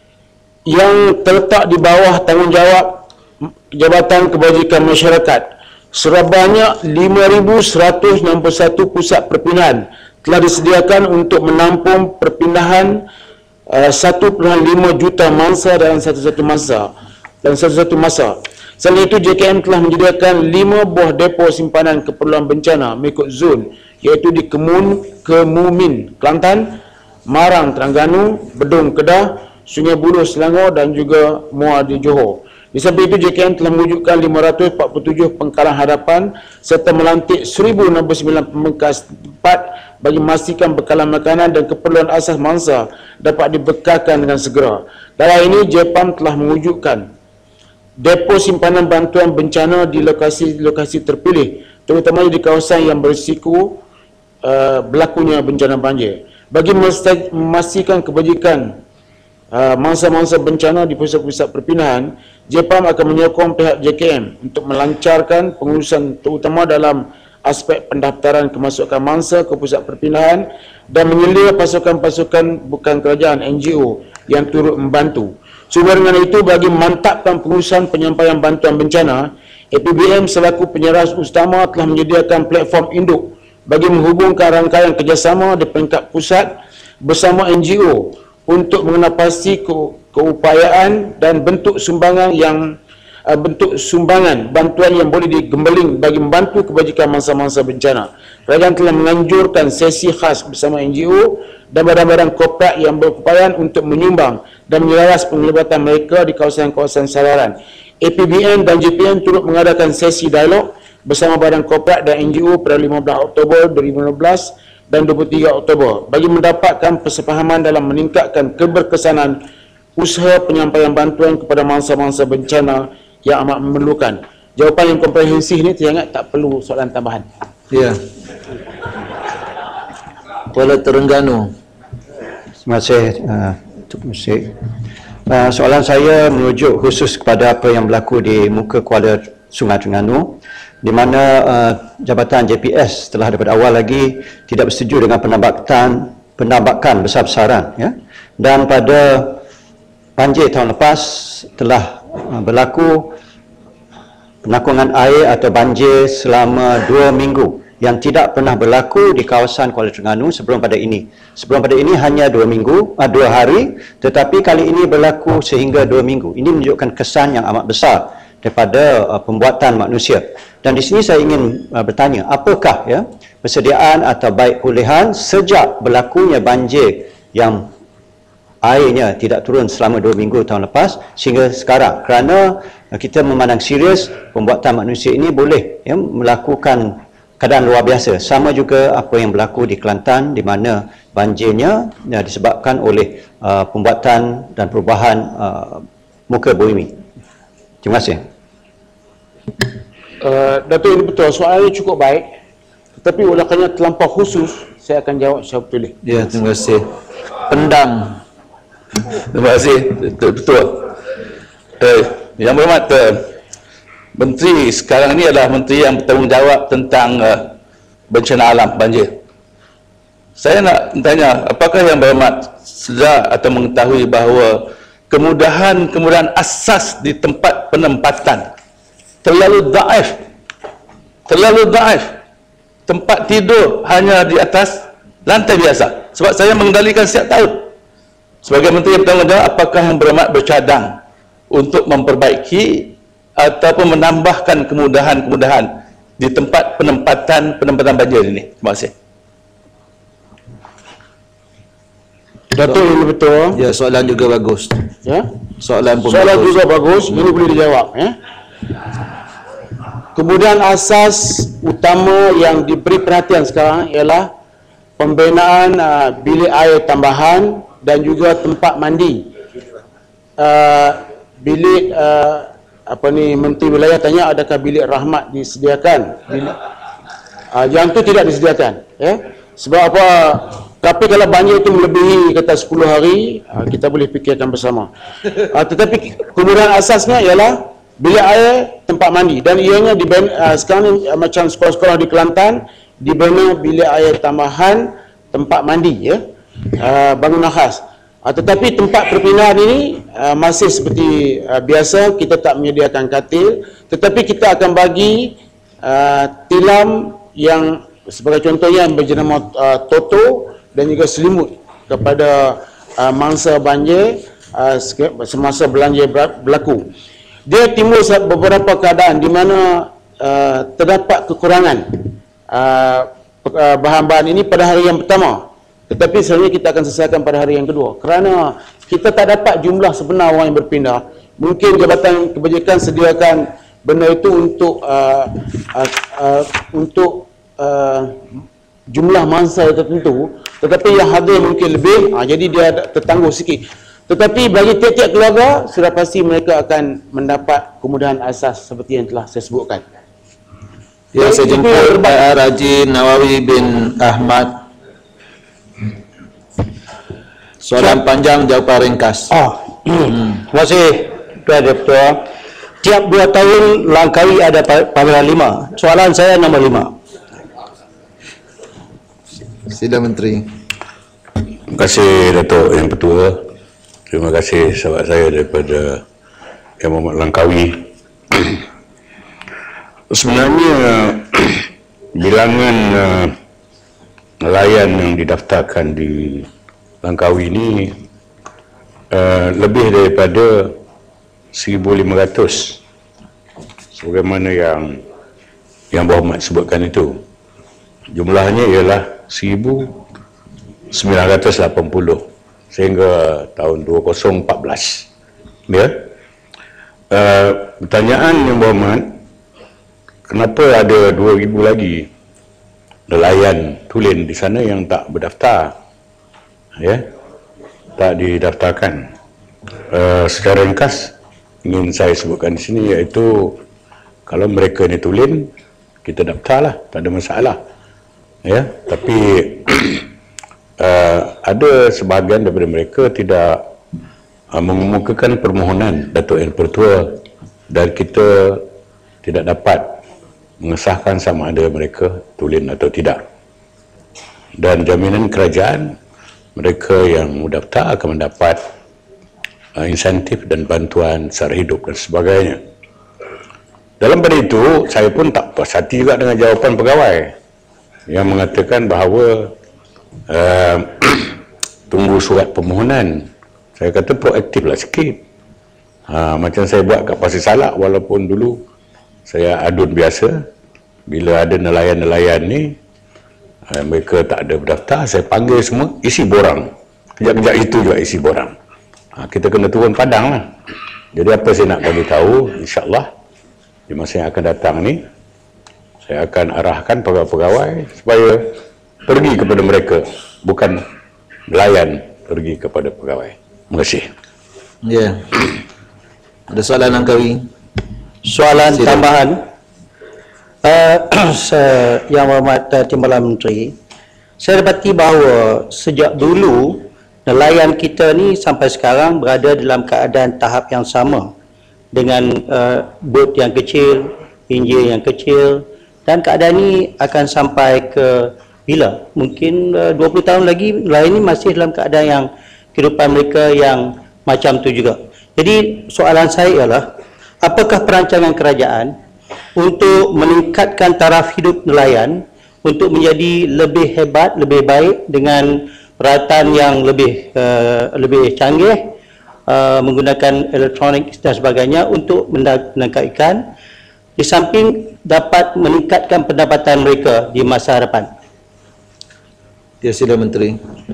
yang terletak di bawah tanggungjawab Jabatan Kebajikan Masyarakat, sebanyak 5,161 pusat perpindahan telah disediakan untuk menampung perpindahan 1.5 juta mangsa dalam satu-satu masa. Selain itu, JKM telah menyediakan 5 buah depo simpanan keperluan bencana mengikut zon, iaitu di Kemumin, Kelantan, Marang, Terengganu, Bedong, Kedah, Sungai Buloh, Selangor dan juga Muar di Johor. Di samping itu, JKM telah mewujudkan 547 pengkalan hadapan serta melantik 1,069 pembekas tempat bagi memastikan bekalan makanan dan keperluan asas mangsa dapat dibekalkan dengan segera. Dalam ini, JPAM telah mewujudkan depo simpanan bantuan bencana di lokasi-lokasi terpilih, terutamanya di kawasan yang berisiko berlakunya bencana banjir. Bagi memastikan kebajikan mangsa-mangsa bencana di pusat-pusat perpindahan, JPAM akan menyokong pihak JKM untuk melancarkan pengurusan terutama dalam aspek pendaftaran kemasukan mangsa ke pusat perpindahan dan menyelia pasukan-pasukan bukan kerajaan NGO yang turut membantu. Sehubungan dengan itu, bagi memantapkan pengurusan penyampaian bantuan bencana, APBM selaku penyeras utama telah menyediakan platform induk bagi menghubungkan rangkaian kerjasama di peringkat pusat bersama NGO untuk mengenapasi keupayaan dan bentuk sumbangan bantuan yang boleh digembeling bagi membantu kebajikan mangsa-mangsa bencana. Kerajaan telah menganjurkan sesi khas bersama NGO dan badan-badan korporat yang berkeupayaan untuk menyumbang dan menyelaras penglibatan mereka di kawasan-kawasan salaran. APBN dan JPN turut mengadakan sesi dialog bersama badan korporat dan NGO pada 15 Oktober 2015 dan 23 Oktober bagi mendapatkan persefahaman dalam meningkatkan keberkesanan usaha penyampaian bantuan kepada mangsa-mangsa bencana yang amat memerlukan. Jawapan yang komprehensif ini saya ingat tak perlu soalan tambahan. Ya. Kuala Terengganu. Terima kasih, Tuk Musik. Soalan saya merujuk khusus kepada apa yang berlaku di muka Kuala Sungai Terengganu, di mana Jabatan JPS telah daripada awal lagi tidak bersetuju dengan penambakan besar-besaran, ya. Dan pada banjir tahun lepas telah berlaku penangkungan air atau banjir selama 2 minggu yang tidak pernah berlaku di kawasan Kuala Terengganu sebelum pada ini. Sebelum pada ini hanya 2 hari, tetapi kali ini berlaku sehingga 2 minggu. Ini menunjukkan kesan yang amat besar daripada pembuatan manusia. Dan di sini saya ingin bertanya, apakah ya persediaan atau baik pemulihan sejak berlakunya banjir yang airnya tidak turun selama 2 minggu tahun lepas sehingga sekarang, kerana kita memandang serius pembuatan manusia ini boleh melakukan keadaan luar biasa. Sama juga apa yang berlaku di Kelantan di mana banjirnya disebabkan oleh pembuatan dan perubahan muka bumi. Terima kasih. Datuk, ini betul, soalannya cukup baik, tetapi oleh kerana terlampau khusus, saya akan jawab secara tulis. Ya, terima kasih. Pendang. Terima kasih. Betul. Yang berhormat, Menteri sekarang ini adalah Menteri yang bertanggungjawab tentang bencana alam, banjir. Saya nak tanya, apakah yang berhormat sedar atau mengetahui bahawa kemudahan asas di tempat penempatan terlalu daif. Tempat tidur hanya di atas lantai biasa. Sebab saya mengendalikan setiap tahun. Sebagai Menteri yang bertanggungjawab, apakah yang berhormat bercadang untuk memperbaiki ataupun menambahkan kemudahan-kemudahan di tempat penempatan banjir ini? Terima kasih. Datuk, ini betul. Ya, soalan juga bagus. Ya. Soalan juga bagus, ini boleh dijawab. Kemudian asas utama yang diberi perhatian sekarang ialah pembinaan bilik air tambahan dan juga tempat mandi. Bilik Menteri Wilayah tanya adakah bilik rahmat disediakan? Yang itu tidak disediakan, ya. Sebab apa? Tapi kalau banjir itu melebihi kata 10 hari, kita boleh fikirkan bersama. Tetapi kemudian asasnya ialah bilik air, tempat mandi, dan ianya sekarang ni macam sekolah-sekolah di Kelantan dibina bilik air tambahan, tempat mandi, ya, bangunan khas. Tetapi tempat perpindahan ini masih seperti biasa, kita tak menyediakan katil, tetapi kita akan bagi tilam yang sebagai contohnya yang berjenama Toto dan juga selimut kepada mangsa banjir semasa banjir berlaku. Dia timbul beberapa keadaan di mana terdapat kekurangan bahan-bahan ini pada hari yang pertama, tetapi sebenarnya kita akan selesaikan pada hari yang kedua kerana kita tak dapat jumlah sebenar orang yang berpindah. Mungkin Jabatan Kebajikan sediakan benda itu untuk jumlah mangsa tertentu, tetapi yang hadir mungkin lebih, jadi dia tertangguh sikit. Tetapi bagi tiap-tiap keluarga, sudah pasti mereka akan mendapat kemudahan asas seperti yang telah saya sebutkan. Ya, saya jemput Haji Nawawi bin Ahmad. Soalan panjang, jawapan ringkas. Terima kasih, Tuan Deputua. Tiap 2 tahun Langkawi ada pameran 5. Soalan saya nombor 5. Sila Menteri. Terima kasih Datuk Yang Ketua. Terima kasih sahabat saya daripada Yang Berhormat Langkawi. Sebenarnya bilangan nelayan yang didaftarkan di Langkawi ini lebih daripada 1,500 sebagaimana yang Berhormat sebutkan itu. Jumlahnya ialah 1,980 sehingga tahun 2014. Ya. Pertanyaan Yang Berhormat, kenapa ada 2,000 lagi nelayan tulen di sana yang tak berdaftar? Ya, tak didaftarkan. Secara ringkas ingin saya sebutkan di sini iaitu kalau mereka ni tulen, kita daftarlah, tak ada masalah. Ya, tapi ada sebahagian daripada mereka tidak mengemukakan permohonan Datuk Yang Pertua dan kita tidak dapat mengesahkan sama ada mereka tulen atau tidak. Dan jaminan kerajaan, mereka yang mendaftar akan mendapat insentif dan bantuan sara hidup dan sebagainya. Dalam pada itu, saya pun tak puas hati juga dengan jawapan pegawai yang mengatakan bahawa tunggu surat permohonan. Saya kata proaktiflah sikit. Macam saya buat kat Pasir Salak, walaupun dulu saya adun biasa, bila ada nelayan-nelayan ni mereka tak ada berdaftar, saya panggil semua, isi borang. kejap-kejap itu juga isi borang. Kita kena turun padang lah. Jadi apa saya nak bagi tahu, insyaAllah di masa yang akan datang ni, saya akan arahkan pegawai-pegawai supaya pergi kepada mereka, bukan melayan pergi kepada pegawai. Terima kasih. Ya. Ada soalan Langkawi? Soalan tambahan. Yang Berhormat Timbalan Menteri, saya dapati bahawa sejak dulu nelayan kita ni sampai sekarang berada dalam keadaan tahap yang sama dengan bot yang kecil, pinjir yang kecil, dan keadaan ni akan sampai ke bila? Mungkin 20 tahun lagi nelayan ni masih dalam keadaan yang kehidupan mereka yang macam tu juga. Jadi soalan saya ialah, apakah perancangan kerajaan untuk meningkatkan taraf hidup nelayan untuk menjadi lebih hebat, lebih baik dengan peralatan yang lebih canggih, menggunakan elektronik dan sebagainya untuk menangkap ikan, di samping dapat meningkatkan pendapatan mereka di masa hadapan? Ya, sila Menteri.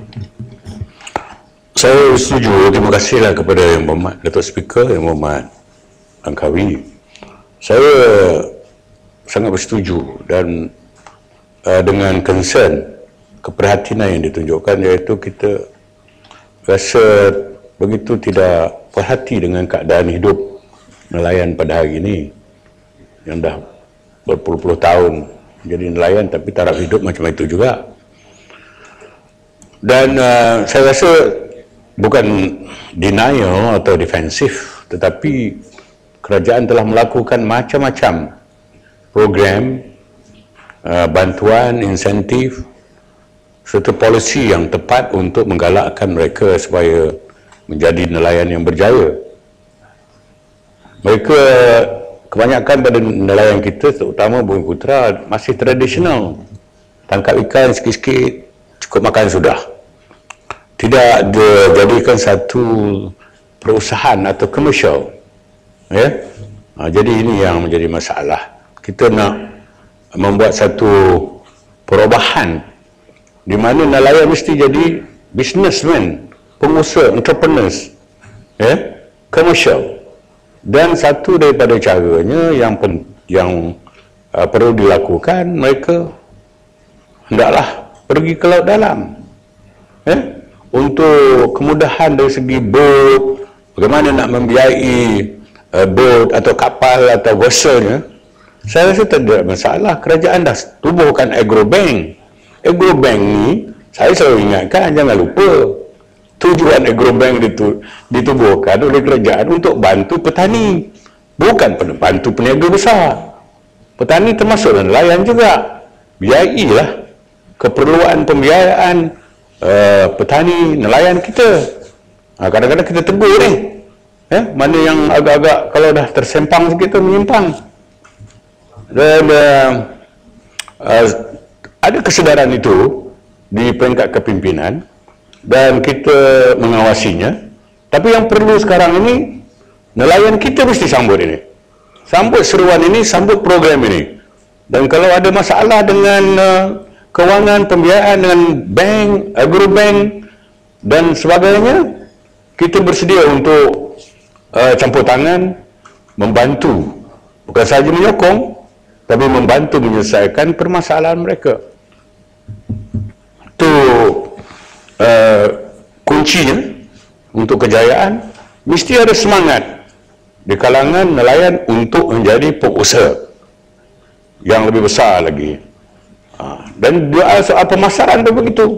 Saya setuju. Terima kasihlah kepada Yang Berhormat Datuk Speaker, Yang Berhormat Langkawi. Saya sangat bersetuju dan dengan concern, keprihatinan yang ditunjukkan, iaitu kita rasa begitu tidak perhati dengan keadaan hidup nelayan pada hari ini yang dah berpuluh-puluh tahun jadi nelayan, tapi taraf hidup macam itu juga. Dan saya rasa bukan denial atau defensif, tetapi kerajaan telah melakukan macam-macam program, bantuan, insentif serta polisi yang tepat untuk menggalakkan mereka supaya menjadi nelayan yang berjaya. Mereka, kebanyakan pada nelayan kita, terutama Bumiputera, masih tradisional. Tangkap ikan sikit-sikit, cukup makan sudah. Tidak dijadikan satu perusahaan atau komersial. Ya? Jadi ini yang menjadi masalah. Kita nak membuat satu perubahan di mana nelayan mesti jadi businessman, pengusaha, entrepreneurs, ya, komersial. Dan satu daripada caranya yang perlu dilakukan, mereka hendaklah pergi ke laut dalam, ya, untuk kemudahan dari segi bot, bagaimana nak membiayai bot atau kapal atau vesselnya. Saya rasa tidak masalah. Kerajaan dah tubuhkan agrobank. Agrobank ni, saya selalu ingatkan, jangan lupa tujuan agrobank ditubuhkan oleh kerajaan untuk bantu petani, bukan bantu peniaga besar. Petani termasuk nelayan juga. Biailah keperluan pembiayaan petani, nelayan kita. Kadang-kadang kita tegur ni, mana yang agak-agak kalau dah tersempang sikit tu menyimpang. Dan ada kesedaran itu di peringkat kepimpinan dan kita mengawasinya. Tapi yang perlu sekarang ini, nelayan kita mesti sambut ini, sambut seruan ini, sambut program ini. Dan kalau ada masalah dengan kewangan, pembiayaan dengan bank, agrobank dan sebagainya, kita bersedia untuk campur tangan, membantu, bukan sahaja menyokong, tapi membantu menyelesaikan permasalahan mereka. Itu kuncinya untuk kejayaan. Mesti ada semangat di kalangan nelayan untuk menjadi pengusaha yang lebih besar lagi. Dan soal pemasaran pun begitu.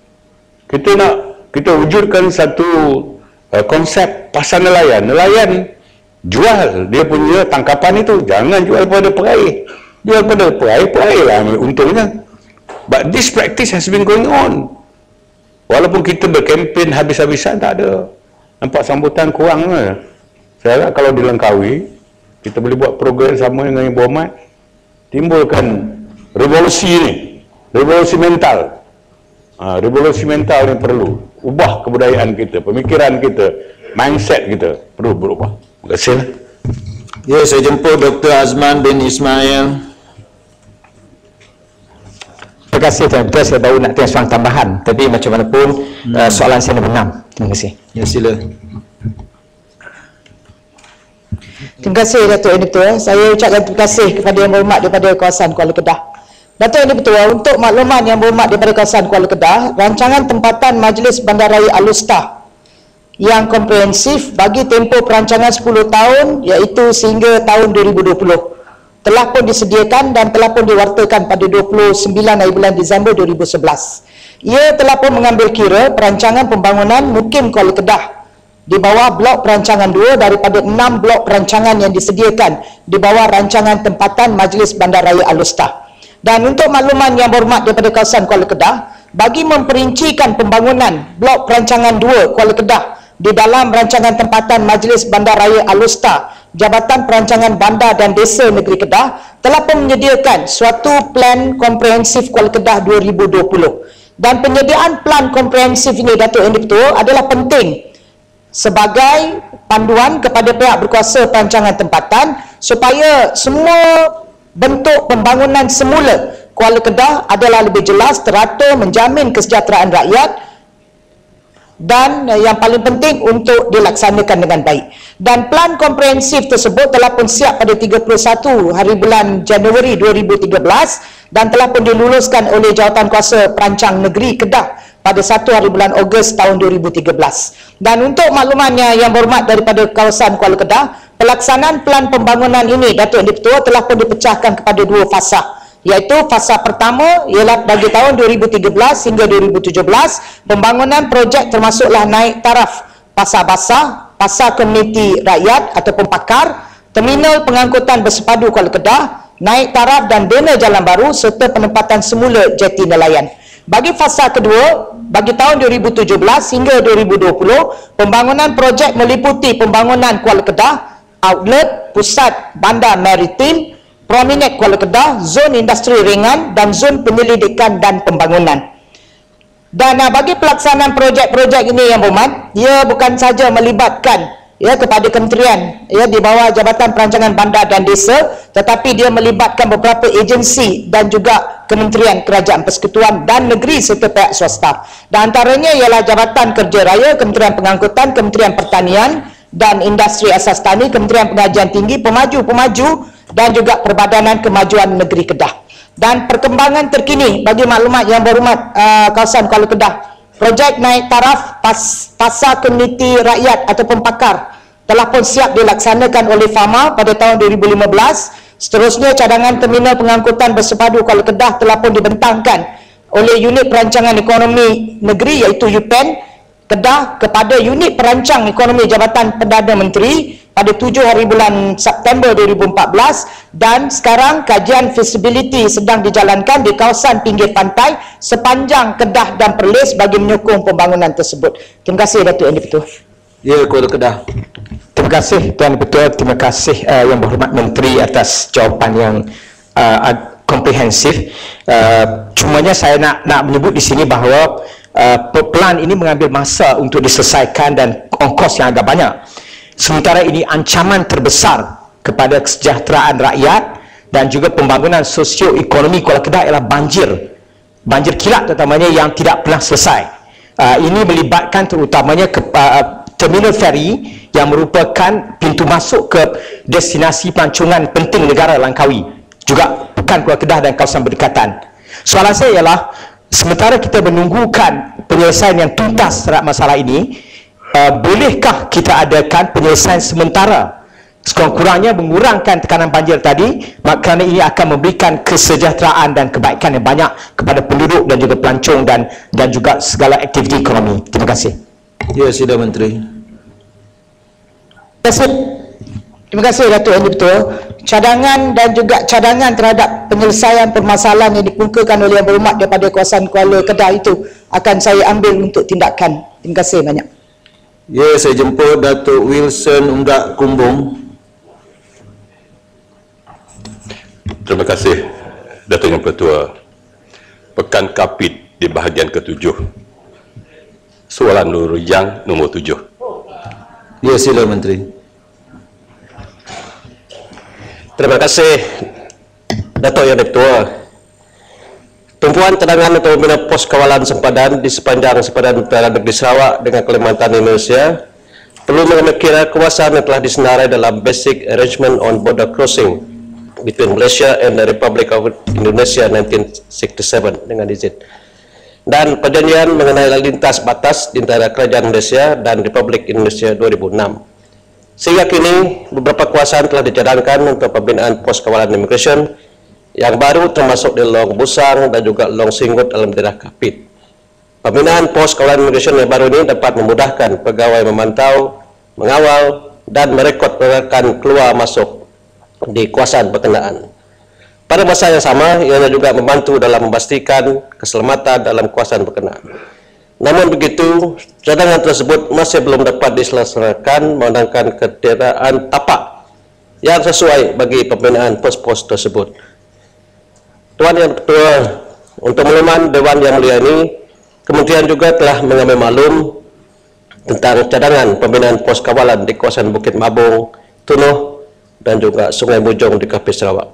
Kita wujudkan satu konsep pasar nelayan. Nelayan jual dia punya tangkapan itu, jangan jual pada peraih. Jual pada peraih lah untungnya. But this practice has been going on. Walaupun kita berkempen habis-habisan, tak ada nampak sambutan, kurang lah. Saya rasa kalau di Langkawi, kita boleh buat program sama dengan Yang Berhormat, timbulkan revolusi ni, revolusi mental. Revolusi mental yang perlu. Ubah kebudayaan kita, pemikiran kita, mindset kita perlu berubah. Terima kasih. Ya, saya jemput Dr. Azman bin Ismail. Terima kasih Tuan Ketua. Saya baru nak tanya soalan tambahan, tapi macam mana pun soalan saya nombor 6. Terima kasih. Ya, sila. Terima kasih Datuk Yang Ketua. Saya ucapkan terima kasih kepada Yang Berhormat daripada kawasan Kuala Kedah. Datuk Yang Ketua, untuk makluman Yang Berhormat daripada kawasan Kuala Kedah, rancangan tempatan Majlis Bandaraya Alustah yang komprehensif bagi tempoh perancangan 10 tahun iaitu sehingga tahun 2020 telah pun disediakan dan telah pun diwartakan pada 29 hari bulan Disember 2011. Ia telah pun mengambil kira perancangan pembangunan Mukim Kuala Kedah di bawah blok perancangan 2 daripada 6 blok perancangan yang disediakan di bawah rancangan tempatan Majlis Bandaraya Alustah. Dan untuk makluman Yang Berhormat daripada kawasan Kuala Kedah, bagi memperincikan pembangunan blok perancangan 2 Kuala Kedah di dalam rancangan tempatan Majlis Bandaraya Alustah, Jabatan Perancangan Bandar dan Desa Negeri Kedah telah pun menyediakan suatu plan komprehensif Kuala Kedah 2020. Dan penyediaan plan komprehensif ini, Datuk Yang Ketua, adalah penting sebagai panduan kepada pihak berkuasa perancangan tempatan supaya semua bentuk pembangunan semula Kuala Kedah adalah lebih jelas, teratur, menjamin kesejahteraan rakyat dan yang paling penting untuk dilaksanakan dengan baik. Dan plan komprehensif tersebut telah pun siap pada 31 hari bulan Januari 2013 dan telah pun diluluskan oleh Jawatankuasa Perancang Negeri Kedah pada 1 hari bulan Ogos tahun 2013. Dan untuk maklumannya Yang Berhormat daripada kawasan Kuala Kedah, pelaksanaan plan pembangunan ini, Datuk Yang Ketua, telah pun dipecahkan kepada 2 fasa, iaitu fasa pertama ialah bagi tahun 2013 hingga 2017 pembangunan projek termasuklah naik taraf pasar basah, pasar komuniti rakyat ataupun pakar, terminal pengangkutan bersepadu Kuala Kedah, naik taraf dan bina jalan baru serta penempatan semula jeti nelayan. Bagi fasa kedua, bagi tahun 2017 hingga 2020, pembangunan projek meliputi pembangunan Kuala Kedah, outlet, pusat bandar maritim, promenade Kuala Kedah, zon industri ringan dan zon penyelidikan dan pembangunan. Dan bagi pelaksanaan projek-projek ini Yang Berhormat, ia bukan saja melibatkan kepada kementerian di bawah Jabatan Perancangan Bandar dan Desa, tetapi dia melibatkan beberapa agensi dan juga kementerian kerajaan persekutuan dan negeri serta pihak swasta. Dan antaranya ialah Jabatan Kerja Raya, Kementerian Pengangkutan, Kementerian Pertanian dan Industri Asas Tani, Kementerian Pengajian Tinggi, pemaju-pemaju dan juga Perbadanan Kemajuan Negeri Kedah. Dan perkembangan terkini bagi maklumat Yang Berhormat kawasan Kuala Kedah, projek naik taraf pasar komuniti rakyat ataupun pakar telah pun siap dilaksanakan oleh FAMA pada tahun 2015. Seterusnya, cadangan terminal pengangkutan bersepadu Kuala Kedah telah pun dibentangkan oleh Unit Perancangan Ekonomi Negeri iaitu UPEN Kedah kepada Unit Perancang Ekonomi Jabatan Perdana Menteri pada 7 hari bulan September 2014, dan sekarang kajian feasibility sedang dijalankan di kawasan pinggir pantai sepanjang Kedah dan Perlis bagi menyokong pembangunan tersebut. Terima kasih Datuk Yang Ketua. Ya, Kuala Kedah. Terima kasih Tuan Ketua, terima kasih Yang Berhormat Menteri atas jawapan yang komprehensif. Cumanya saya nak menyebut di sini bahawa plan ini mengambil masa untuk diselesaikan dan ongkos yang agak banyak. Sementara ini ancaman terbesar kepada kesejahteraan rakyat dan juga pembangunan sosio-ekonomi Kuala Kedah ialah banjir. Banjir kilat terutamanya yang tidak pernah selesai. Ini melibatkan terutamanya terminal feri yang merupakan pintu masuk ke destinasi pelancongan penting negara Langkawi, juga bukan Kuala Kedah dan kawasan berdekatan. Soalan saya ialah, sementara kita menunggukan penyelesaian yang tuntas terhadap masalah ini, bolehkah kita adakan penyelesaian sementara sekurang-kurangnya mengurangkan tekanan banjir tadi, kerana ini akan memberikan kesejahteraan dan kebaikan yang banyak kepada penduduk dan juga pelancong dan juga segala aktiviti ekonomi. Terima kasih. Ya, sila Menteri. Terima kasih Datuk Yang Ketua. Cadangan dan juga cadangan terhadap penyelesaian permasalahan yang dikemukakan oleh Yang Berhormat daripada kawasan Kuala Kedah itu akan saya ambil untuk tindakan. Terima kasih banyak. Ya, saya jemput Datuk Wilson Unggak Kumbung. Terima kasih Datuk Yang Ketua. Pekan Kapit di bahagian ke-7. Soalan Nur Yang nombor 7. Ya, sila Menteri. Terima kasih Datuk Yang Ketua. Tumpuan cadangan untuk membina pos kawalan sempadan di sepanjang sempadan utara negeri Sarawak dengan Kalimantan Indonesia perlu mengira kawasan yang telah disenarai dalam Basic Arrangement on Border Crossing between Malaysia and the Republic of Indonesia 1967 dengan izin, dan perjanjian mengenai lalu lintas batas di antara Kerajaan Malaysia dan Republik Indonesia 2006. Sehingga kini beberapa kawasan telah dicadangkan untuk pembinaan pos kawalan immigration yang baru, termasuk di Long Busang dan juga Long Singgut dalam daerah Kapit. Pembinaan pos kawalan immigration yang baru ini dapat memudahkan pegawai memantau, mengawal dan merekod pergerakan keluar masuk di kawasan berkenaan. Pada masa yang sama, ianya juga membantu dalam memastikan keselamatan dalam kawasan berkenaan. Namun begitu, cadangan tersebut masih belum dapat diselesaikan menggunakan ketiadaan tapak yang sesuai bagi pembinaan pos-pos tersebut. Tuan Yang Ketua, untuk makluman Dewan Yang Mulia ini, Kementerian juga telah mengambil maklum tentang cadangan pembinaan pos kawalan di kawasan Bukit Mabung, Tunuh dan juga Sungai Bujong di Kapit Sarawak.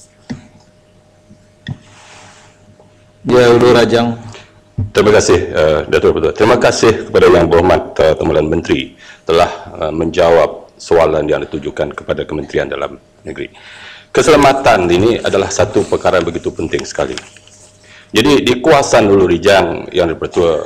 Ya, Ulu Rajang. Terima kasih, Datuk Ketua. Terima kasih kepada Yang Berhormat Timbalan Menteri telah menjawab soalan yang ditujukan kepada Kementerian Dalam Negeri. Keselamatan ini adalah satu perkara yang begitu penting sekali. Jadi di kawasan Hulu Rijang yang dipertua,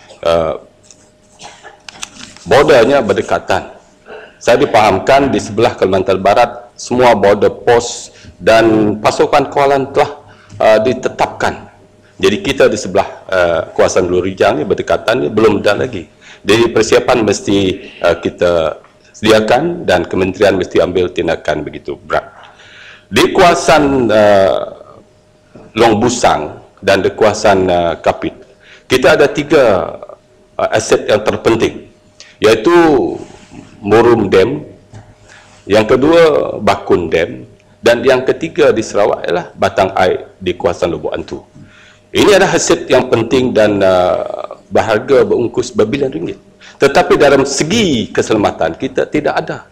bordernya berdekatan. Saya dipahamkan di sebelah Kalimantan Barat semua border post dan pasukan kawalan telah ditetapkan. Jadi kita di sebelah kawasan Hulu Rijang ini berdekatan, ini belum ada lagi. Jadi persiapan mesti kita sediakan dan kementerian mesti ambil tindakan begitu berat. Di kawasan Long Busang dan di kawasan Kapit, kita ada 3 aset yang terpenting, iaitu Murum Dam, yang kedua Bakun Dam, dan yang ketiga di Sarawak ialah Batang Air di kawasan Lubuk Antu. Ini adalah aset yang penting dan berharga berungkus berbilion ringgit. Tetapi dalam segi keselamatan kita tidak ada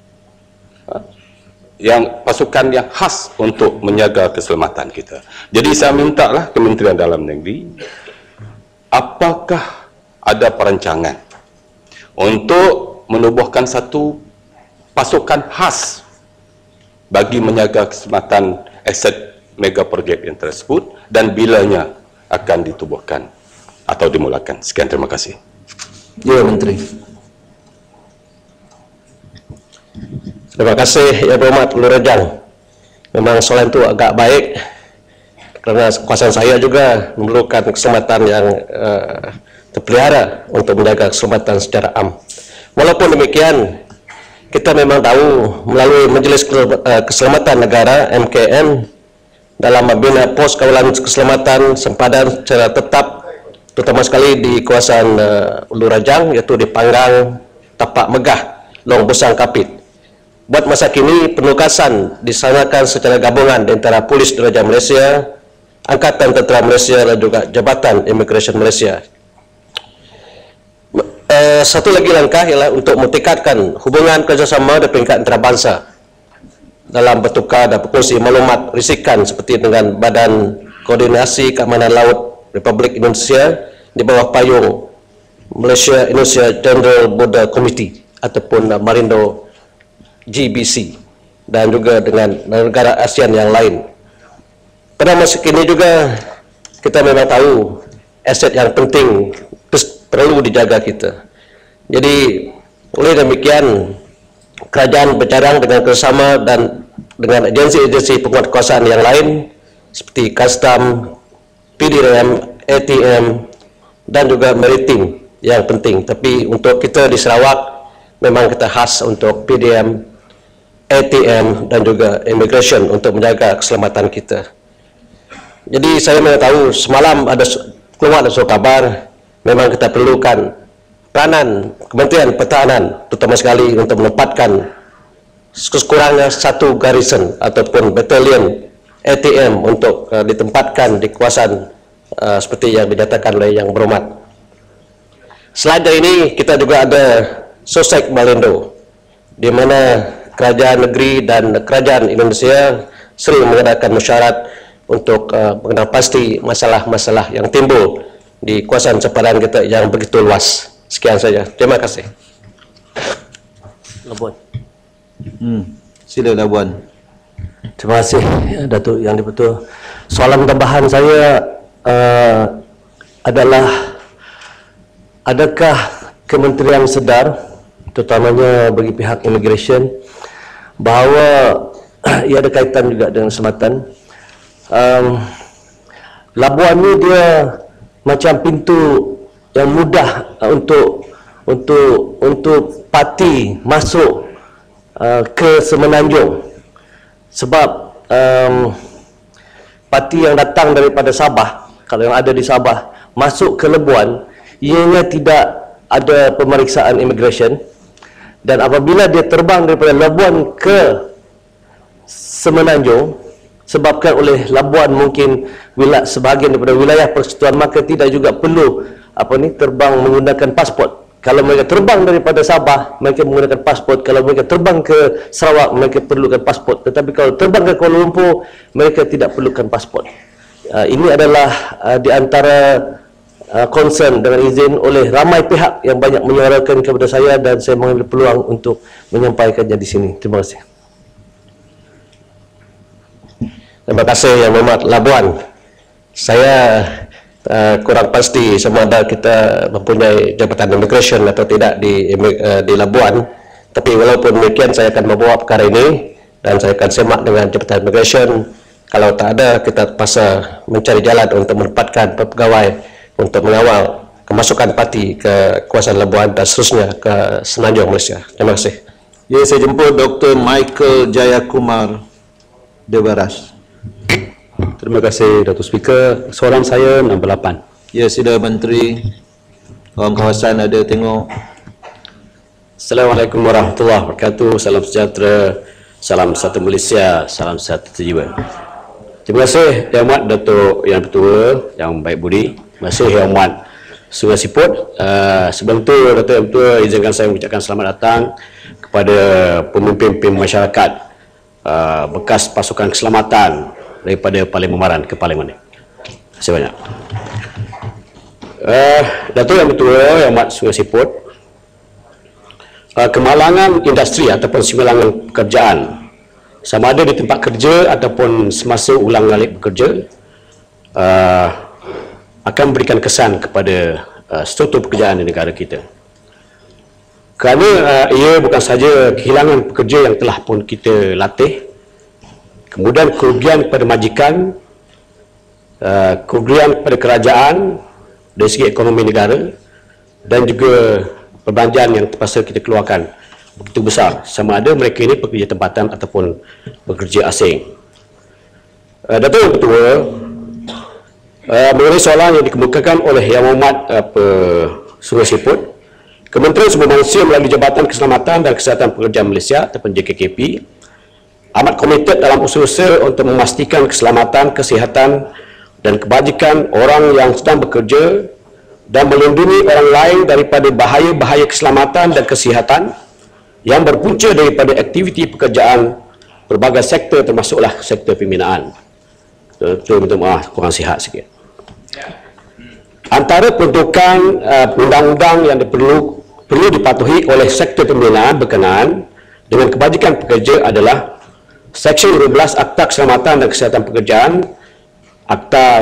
yang pasukan yang khas untuk menjaga keselamatan kita. Jadi saya mintalah Kementerian Dalam Negeri, apakah ada perancangan untuk menubuhkan satu pasukan khas bagi menjaga keselamatan aset mega projek yang tersebut dan bilanya akan ditubuhkan atau dimulakan. Sekian, terima kasih. Ya, Menteri. Terima kasih Yang Berhormat Ulu Rajang. Memang soalan itu agak baik kerana kawasan saya juga memerlukan keselamatan yang terpelihara untuk menjaga keselamatan secara am. Walaupun demikian, kita memang tahu melalui Majlis Keselamatan Negara MKN dalam membina pos kawalan keselamatan sempadan secara tetap, terutama sekali di kawasan Ulu Rajang, iaitu di Panggang, Tapak Megah, Long Busang, Kapit. Buat masa kini, penugasan disanakan secara gabungan di antara Polis Diraja Malaysia, Angkatan Tentera Malaysia dan juga Jabatan Immigration Malaysia. Satu lagi langkah ialah untuk meningkatkan hubungan kerjasama di peringkat antarabangsa dalam bertukar dan berkongsi maklumat risikan seperti dengan Badan Koordinasi Keamanan Laut Republik Indonesia di bawah payung Malaysia-Indonesia General Border Committee ataupun Marindo GBC, dan juga dengan negara ASEAN yang lain. Pada masa kini juga kita memang tahu aset yang penting perlu dijaga kita. Jadi oleh demikian kerajaan bercadang dengan kerjasama dan dengan agensi-agensi penguatkuasaan yang lain seperti Custom, PDRM, ATM dan juga Maritim yang penting. Tapi untuk kita di Sarawak memang kita khas untuk PDM, ATM dan juga Immigration untuk menjaga keselamatan kita. Jadi saya tahu semalam ada keluar suatu kabar memang kita perlukan peranan Kementerian Pertahanan terutama sekali untuk menempatkan sekurang-kurangnya 1 garrison ataupun batalion ATM untuk ditempatkan di kawasan seperti yang dinyatakan oleh Yang Berhormat. Selain dari ini kita juga ada Sosek Malindo, di mana kerajaan negeri dan kerajaan Indonesia sering mengadakan mesyuarat untuk mengenal pasti masalah-masalah yang timbul di kawasan sempadan kita yang begitu luas. Sekian saja. Terima kasih. Labuan. Sila Labuan. Terima kasih Datuk Yang di-Pertua. Soalan tambahan saya adalah, adakah kementerian sedar, terutamanya bagi pihak immigration, bahawa ia ada kaitan juga dengan keselamatan? Labuan ni dia macam pintu yang mudah untuk parti masuk ke Semenanjung, sebab parti yang datang daripada Sabah, kalau yang ada di Sabah masuk ke Labuan, ianya tidak ada pemeriksaan immigration, dan apabila dia terbang daripada Labuan ke Semenanjung, sebabkan oleh Labuan mungkin sebahagian daripada wilayah persekutuan, maka tidak juga perlu terbang menggunakan pasport. Kalau mereka terbang daripada Sabah, mereka menggunakan pasport. Kalau mereka terbang ke Sarawak, mereka perlukan pasport. Tetapi kalau terbang ke Kuala Lumpur, mereka tidak perlukan pasport. Ini adalah di antara concern dengan izin oleh ramai pihak yang banyak menyuarakan kepada saya, dan saya mengambil peluang untuk menyampaikannya di sini. Terima kasih. Terima kasih Yang Berhormat Labuan. Saya kurang pasti sama ada kita mempunyai jabatan immigration atau tidak di Labuan. Tapi walaupun demikian, saya akan membawa perkara ini dan saya akan semak dengan jabatan immigration. Kalau tak ada, kita terpaksa mencari jalan untuk menempatkan pegawai untuk mengawal kemasukan parti ke kawasan Labuan dan seterusnya ke Semenanjung Malaysia. Terima kasih. Ya, saya jemput Dr. Michael Jayakumar Debaras. Terima kasih Datuk Speaker. Soalan saya nombor 8. Ya, sila Menteri. Orang kawasan ada tengok. Assalamualaikum warahmatullahi wabarakatuh. Salam sejahtera, salam satu Malaysia, salam satu jiwa. Terima kasih Yang Amat Datuk Yang Pertua, Yang Baik Budi. Terima kasih Yang Amat Sungai Siput. Sebelum itu Datuk Yang Pertua, izinkan saya mengucapkan selamat datang kepada pemimpin-pemimpin masyarakat bekas pasukan keselamatan daripada Parlimen Maran ke Parlimen ini. Terima kasih banyak. Datuk Yang Pertua, Yang Amat Sungai Siput, kemalangan industri ataupun semalangan pekerjaan, sama ada di tempat kerja ataupun semasa ulang alik bekerja, akan memberikan kesan kepada struktur pekerjaan di negara kita. Kerana ia bukan sahaja kehilangan pekerja yang telah pun kita latih, kemudian kerugian kepada majikan, kerugian kepada kerajaan dari segi ekonomi negara, dan juga perbelanjaan yang terpaksa kita keluarkan begitu besar, sama ada mereka ini pekerja tempatan ataupun pekerja asing. Datuk Yang Pertua, mengenai soalan yang dikemukakan oleh Yang Berhormat Sungai Siput, Kementerian Sumber Manusia melalui Jabatan Keselamatan dan Kesihatan Pekerja Malaysia ataupun JKKP amat komited dalam usaha-usaha untuk memastikan keselamatan, kesihatan dan kebajikan orang yang sedang bekerja dan melindungi orang lain daripada bahaya-bahaya keselamatan dan kesihatan yang berpunca daripada aktiviti pekerjaan berbagai sektor, termasuklah sektor pembinaan. Minta maaf, kurang sihat sikit. Antara peruntukan undang-undang yang perlu dipatuhi oleh sektor pembinaan berkenaan dengan kebajikan pekerja adalah Seksyen 12 Akta Keselamatan dan Kesihatan Pekerjaan, Akta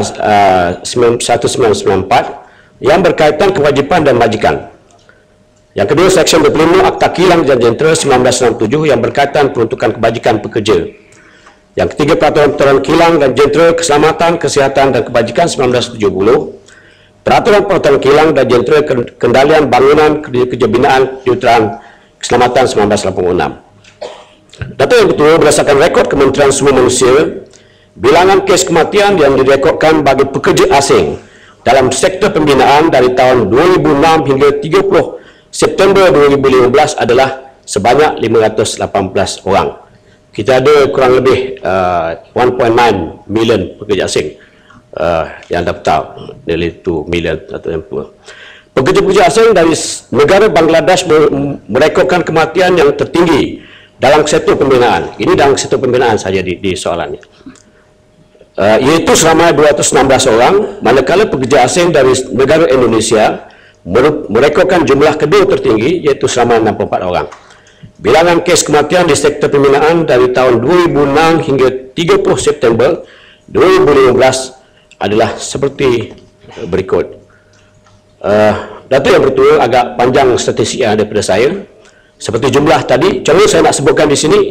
1994, yang berkaitan kewajipan dan majikan. Yang kedua, Seksyen 25 Akta Kilang dan Jentera 1967 yang berkaitan peruntukan kebajikan pekerja. Yang ketiga, Peraturan Kilang dan Jentera Keselamatan, Kesihatan dan Kebajikan 1970, Peraturan Kilang dan Jentera Kendalian Bangunan Kerja Binaan Kejuruteraan Keselamatan 1986. Data yang betul berdasarkan rekod Kementerian Sumber Manusia, bilangan kes kematian yang direkodkan bagi pekerja asing dalam sektor pembinaan dari tahun 2006 hingga 30 September 2015 adalah sebanyak 518 orang. Kita ada kurang lebih 1.9 million pekerja asing yang daftar, nearly 2 million atau yang tua. Pekerja-pekerja asing dari negara Bangladesh merekodkan kematian yang tertinggi dalam sektor pembinaan. Ini dalam sektor pembinaan saja di soalannya. iaitu seramai 216 orang, manakala pekerja asing dari negara Indonesia merekodkan jumlah kedua tertinggi iaitu seramai 64 orang. Bilangan kes kematian di sektor pembinaan dari tahun 2006 hingga 30 September 2015 adalah seperti berikut. Data yang betul agak panjang statistik yang ada pada saya. Seperti jumlah tadi, contoh saya nak sebutkan di sini,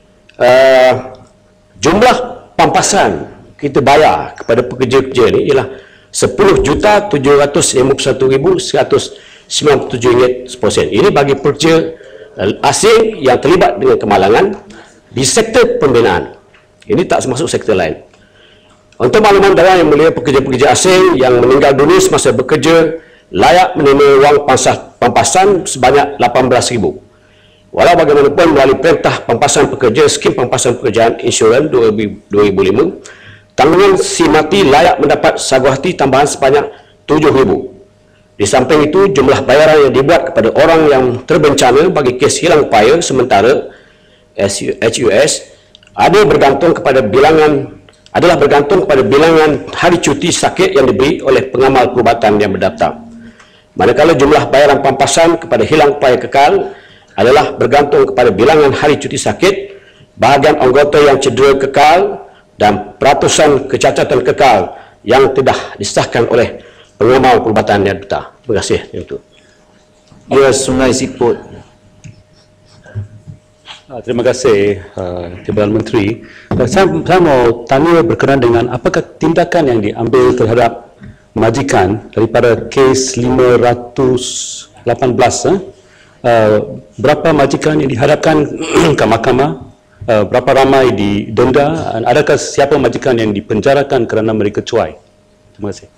jumlah pampasan kita bayar kepada pekerja-pekerja ini ialah RM10,751,197 Ini bagi pekerja asing yang terlibat dengan kemalangan di sektor pembinaan. Ini tak termasuk sektor lain. Untuk makluman Dewan Yang Mulia, pekerja-pekerja asing yang meninggal dunia semasa bekerja layak menerima wang pampasan sebanyak 18,000. Walau bagaimanapun, melalui perintah pampasan pekerja, skim pampasan pekerjaan insurans 2005, tanggungan si mati layak mendapat saguhati tambahan sebanyak 7,000. Di samping itu, jumlah bayaran yang dibuat kepada orang yang terbencana bagi kes hilang upaya sementara HUS adalah bergantung kepada bilangan hari cuti sakit yang diberi oleh pengamal perubatan yang berdaftar. Manakala jumlah bayaran pampasan kepada hilang upaya kekal adalah bergantung kepada bilangan hari cuti sakit, bahagian anggota yang cedera kekal dan peratusan kecacatan kekal yang tidak disahkan oleh pengamal perubatan yang berdaftar. Terima kasih. Ya, Sungai Siput. Terima kasih Timbalan Menteri. Saya mau tanya berkenaan dengan apakah tindakan yang diambil terhadap majikan daripada kes 518 berapa majikan yang dihadapkan ke mahkamah, berapa ramai didenda, dan adakah siapa majikan yang dipenjarakan kerana mereka cuai? Terima kasih.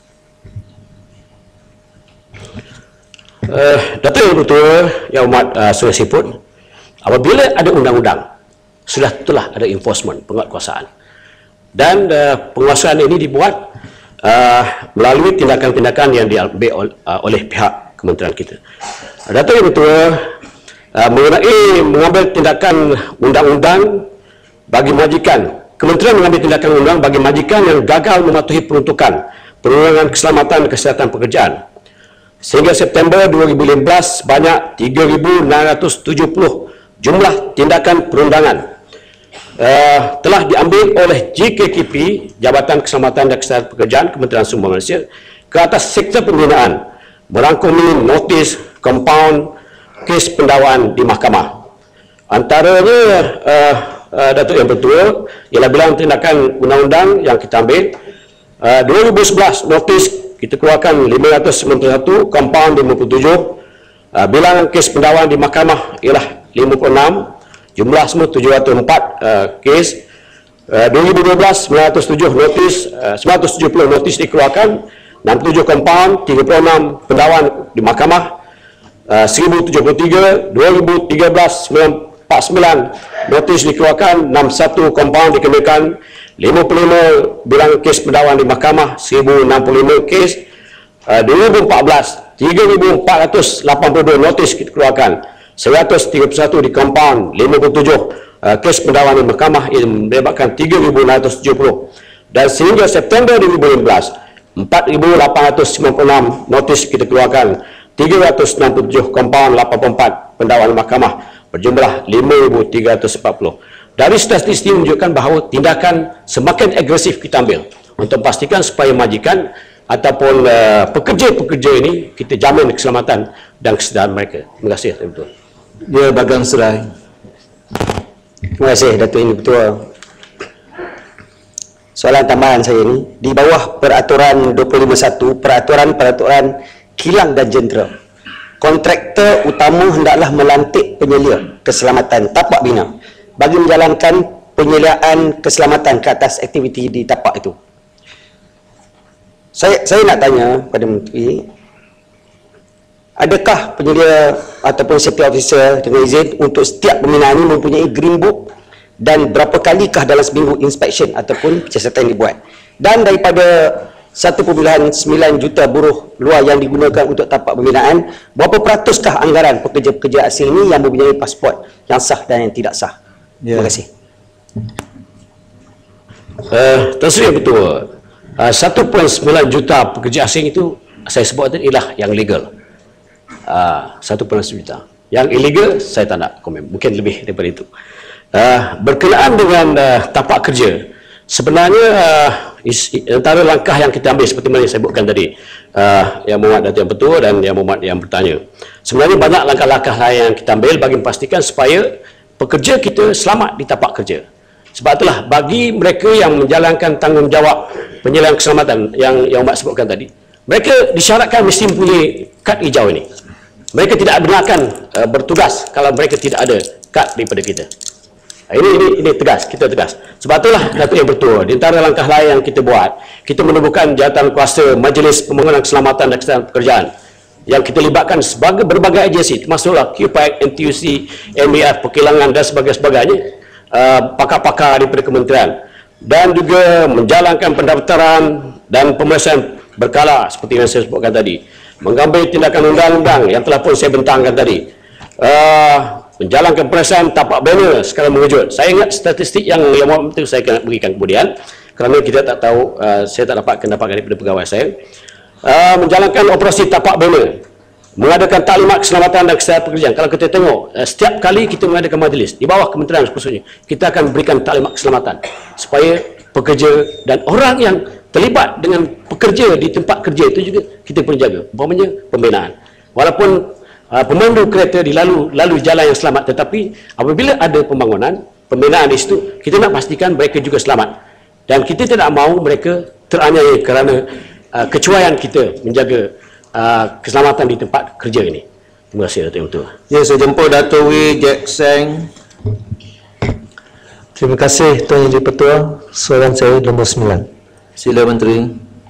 Data yang betul yang Amat Sungai Siput, apabila ada undang-undang, sudah telah ada enforcement, penguatkuasaan, dan penguasaan ini dibuat melalui tindakan-tindakan yang diambil oleh pihak kementerian kita. Data yang betul mengenai mengambil tindakan undang-undang bagi majikan, kementerian mengambil tindakan undang bagi majikan yang gagal mematuhi peruntukan penerangan keselamatan kesihatan pekerjaan. Sehingga September 2015 banyak 3,970 jumlah tindakan perundangan telah diambil oleh JKKP, Jabatan Keselamatan dan Kesihatan Pekerjaan Kementerian Sumber Malaysia, ke atas sektor pembinaan, merangkumi notis, compound, kes pendakwaan di mahkamah. Antaranya Datuk yang betul ialah bilangan tindakan undang-undang yang kita ambil. 2011 notis kita keluarkan 591, compound 57, bilangan kes pendakwaan di mahkamah ialah 56, jumlah semua 704 kes. 2012 907 notis, 970 notis dikeluarkan, 67 compound, 36 pendakwaan di mahkamah, 1073. 2013 949 notis dikeluarkan, 61 compound dikenakan, 55 bilangan kes pendakwaan di mahkamah, 1065 kes. 2014 3,482 notis dikeluarkan, 131 di compound, 57 kes pendakwaan di mahkamah yang melibatkan 3,970. Dan sehingga September 2015 4,896 notis kita keluarkan, 367 compound, 84 pendakwaan di mahkamah, berjumlah 5,340. Dari statistik menunjukkan bahawa tindakan semakin agresif kita ambil untuk memastikan supaya majikan ataupun pekerja-pekerja ini kita jamin keselamatan dan kesejahteraan mereka. Terima kasih. Betul. Ya, Bagang Serai. Terima kasih Datuk ini betul. Soalan tambahan saya ini, di bawah peraturan 251, peraturan kilang dan jentera, kontraktor utama hendaklah melantik penyelia keselamatan tapak bina bagi menjalankan penyeliaan keselamatan ke atas aktiviti di tapak itu. Saya nak tanya pada Menteri, adakah penyelia ataupun safety officer dengan izin untuk setiap pembinaan ini mempunyai green book, dan berapa kalikah dalam seminggu inspection ataupun siasatan dibuat? Dan daripada 1.9 juta buruh luar yang digunakan untuk tapak pembinaan, berapa peratuskah anggaran pekerja-pekerja asing ini yang mempunyai pasport yang sah dan yang tidak sah? Terima kasih. Tersedia betul. 1.9 juta pekerja asing itu saya sebut tadi ialah yang legal. 1.9 juta. Yang illegal saya tak nak komen. Mungkin lebih daripada itu. Berkenaan dengan tapak kerja, sebenarnya antara langkah yang kita ambil seperti mana yang saya sebutkan tadi, Yang Berhormat Datuk Yang Pertua dan Yang Berhormat yang bertanya, sebenarnya banyak langkah-langkah lain yang kita ambil bagi memastikan supaya pekerja kita selamat di tapak kerja. Sebab itulah bagi mereka yang menjalankan tanggungjawab penyelidikan keselamatan yang Mak sebutkan tadi, mereka disyaratkan mesti mempunyai kad hijau ini. Mereka tidak benarkan bertugas kalau mereka tidak ada kad daripada kita. Ini tegas, kita tegas. Sebab itulah Datuk Yang Pertua, di antara langkah lain yang kita buat, kita menubuhkan jawatan kuasa Majlis Pembangunan Keselamatan dan Kesihatan Pekerjaan yang kita libatkan sebagai berbagai agensi, termasuklah QPAC, NTUC, MEF, Perkilangan dan sebagainya, pakar-pakar daripada kementerian, dan juga menjalankan pendaftaran dan pemeriksaan berkala seperti yang saya sebutkan tadi, mengambil tindakan undang-undang yang telah pun saya bentangkan tadi, menjalankan pemeriksaan tapak banner secara mengejut. Saya ingat statistik yang itu saya akan berikan kemudian, kerana kita tak tahu, saya tak dapatkan daripada pegawai saya. Menjalankan operasi tapak banner, mengadakan taklimat keselamatan dan kesihatan pekerjaan. Kalau kita tengok, setiap kali kita mengadakan majlis di bawah kementerian khususnya, kita akan berikan taklimat keselamatan supaya pekerja dan orang yang terlibat dengan pekerja di tempat kerja itu juga kita perlu jaga. Umpamanya pembinaan. Walaupun pemandu kereta lalu jalan yang selamat, tetapi apabila ada pembangunan, pembinaan di situ, kita nak pastikan mereka juga selamat. Dan kita tidak mahu mereka teraniaya kerana kecuaian kita menjaga keselamatan di tempat kerja ini. Terima kasih Datuk Yang Pertua. Ya, saya jemput Datuk Wee Jack Seng. Terima kasih Tuan Yang Pertua. Soalan saya nombor 9. Sila Menteri.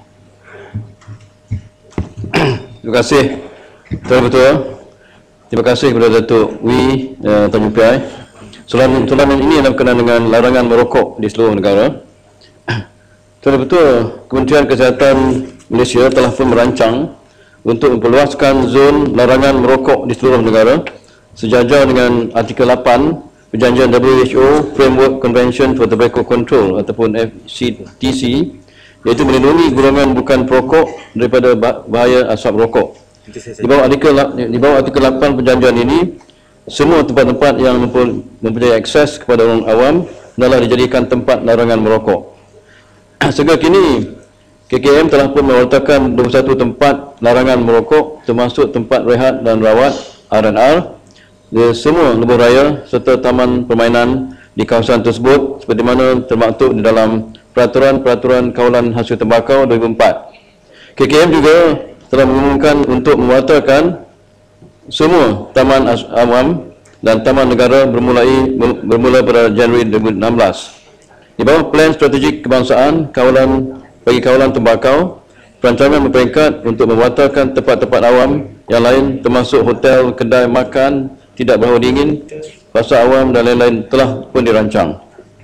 Terima kasih Tuan Yang Pertua. Terima kasih kepada Datuk Wee Tanjung Piai. Soalan ini adalah berkenaan dengan larangan merokok di seluruh negara. Tuan Yang Pertua, Kementerian Kesihatan Malaysia telah pun merancang untuk memperluaskan zon larangan merokok di seluruh negara sejajar dengan Artikel 8 Perjanjian WHO Framework Convention for Tobacco Control ataupun FCTC, iaitu melindungi golongan bukan perokok daripada bahaya asap rokok. Di bawah Artikel 8 Perjanjian ini, semua tempat-tempat yang mempunyai akses kepada orang awam adalah dijadikan tempat larangan merokok. Sehingga kini KKM telah pun mewartakan 21 tempat larangan merokok, termasuk tempat rehat dan rawat R&R di semua lebuh raya serta taman permainan di kawasan tersebut seperti mana termaktub di dalam Peraturan Kawalan Hasil Tembakau 2004. KKM juga telah mengumumkan untuk mewartakan semua taman awam dan taman negara bermula pada Januari 2016. Di bawah Plan Strategik Kebangsaan bagi kawalan tembakau, perancangan berperingkat untuk mewartakan tempat-tempat awam yang lain termasuk hotel, kedai makan, tidak berhawa dingin, pasar awam dan lain-lain telah pun dirancang.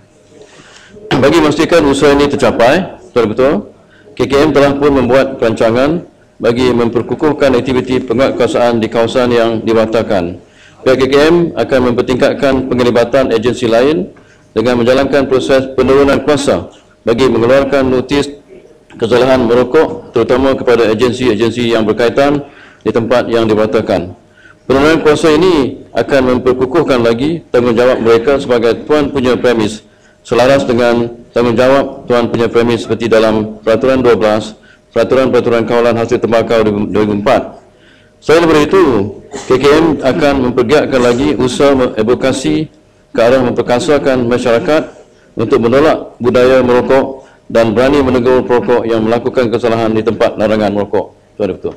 Bagi memastikan usaha ini tercapai, betul-betul, KKM telah pun membuat perancangan bagi memperkukuhkan aktiviti penguatkuasaan di kawasan yang diwartakan. Pihak KKM akan mempertingkatkan penglibatan agensi lain dengan menjalankan proses penurunan kuasa bagi mengeluarkan notis kesalahan merokok terutama kepada agensi-agensi yang berkaitan di tempat yang diwartakan. Penurunan kuasa ini akan memperkukuhkan lagi tanggungjawab mereka sebagai tuan punya premis selaras dengan tanggungjawab tuan punya premis seperti dalam Peraturan 12 Peraturan Kawalan Hasil Tembakau 2004. Selain daripada itu, KKM akan mempergiatkan lagi usaha advokasi ke arah memperkasakan masyarakat untuk menolak budaya merokok dan berani menegur perokok yang melakukan kesalahan di tempat larangan merokok. Tuan Ketua.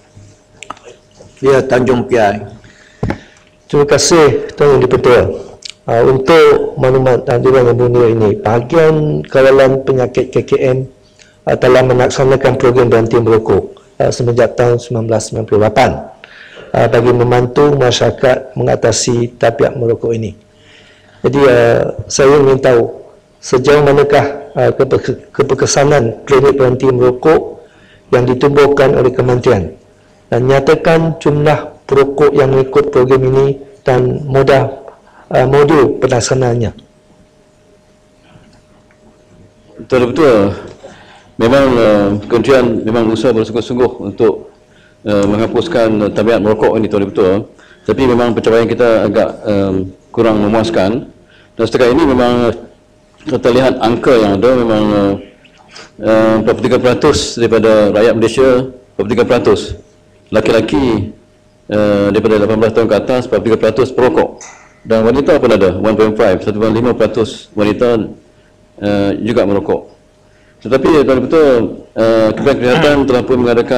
Ya, Tanjung Piai. Terima kasih Tuan Yang Pertua. Untuk maklumat Dewan Yang Mulia ini, bahagian kawalan penyakit KKM telah melaksanakan program berhenti merokok semenjak tahun 1998 bagi membantu masyarakat mengatasi tabiat merokok ini. Jadi saya ingin tahu sejauh manakah keberkesanan klinik berhenti merokok yang ditubuhkan oleh kementerian dan nyatakan jumlah perokok yang mengikut program ini dan modul pelaksanaannya. betul. Memang Kementerian memang usaha bersungguh-sungguh untuk menghapuskan tabiat merokok ini, betul. Tapi memang pencapaian kita agak kurang memuaskan. Dan setakat ini memang kita lihat angka yang ada memang 43% daripada rakyat Malaysia, 43% laki-laki daripada 18 tahun ke atas, 43% perokok. Dan wanita pun ada 1.5%, 1.5% wanita juga merokok. Tetapi betul Kementerian Kesihatan telah pun mengadakan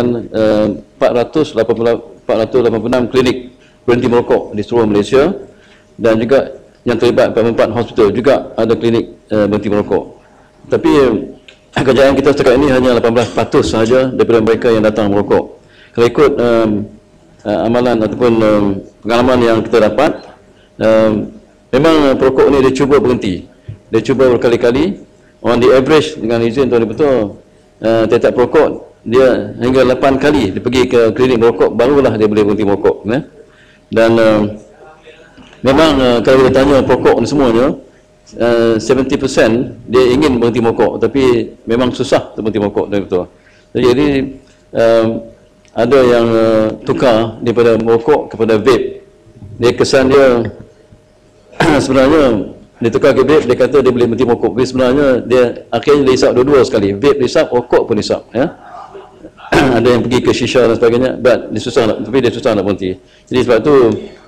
486 klinik berhenti merokok di seluruh Malaysia, dan juga yang terlibat 44 hospital juga ada klinik berhenti merokok. Tapi kejayaan kita setakat ini hanya 18% sahaja daripada mereka yang datang merokok. Kalau ikut amalan ataupun pengalaman yang kita dapat, memang perokok ni dia cuba berhenti. Dia cuba berkali-kali. On the average, dengan izin tuan betul, tiap-tiap perokok dia hingga 8 kali dia pergi ke klinik merokok, barulah dia boleh berhenti merokok. Dan memang kalau kita tanya perokok ni semuanya, 70% dia ingin berhenti merokok, tapi memang susah untuk berhenti merokok, betul. Jadi ada yang tukar daripada merokok kepada vape. Dia kesan dia sebenarnya dia tukar ke vape, dia kata dia boleh berhenti merokok. Tapi sebenarnya dia akhirnya dia hisap dua-dua sekali. Vape hisap, rokok pun hisap. Ada yang pergi ke shisha dan sebagainya, but dia susah nak, tapi dia susah nak berhenti. Jadi sebab tu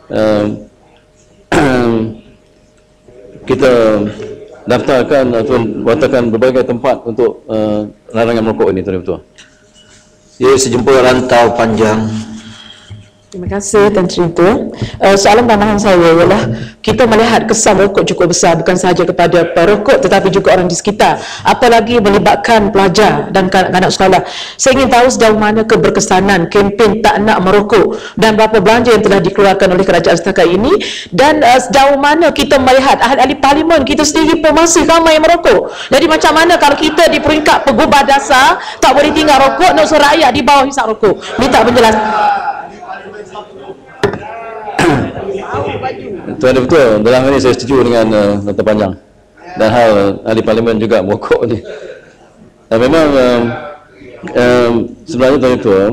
kita daftarkan atau buatkan berbagai tempat untuk larangan merokok ini, tuan-tuan. Ya, sejumpa rantau panjang. Terima kasih Tan Sri Tua. Soalan pandangan saya ialah kita melihat kesan rokok cukup besar bukan sahaja kepada perokok tetapi juga orang di sekitar, apalagi melibatkan pelajar dan kanak-kanak sekolah. Saya ingin tahu sejauh mana keberkesanan kempen tak nak merokok dan berapa belanja yang telah dikeluarkan oleh kerajaan setakat ini, dan sejauh mana kita melihat ahli-ahli parlimen kita sendiri pun masih ramai yang merokok. Jadi macam mana kalau kita di peringkat pegubah dasar tak boleh tinggal rokok, nak suruh rakyat di bawah hisap rokok? Minta penjelasan. Tuan betul, dalam hal ini saya setuju dengan nota panjang dan hal ahli parlimen juga merokok ni. Memang sebenarnya tuan betul,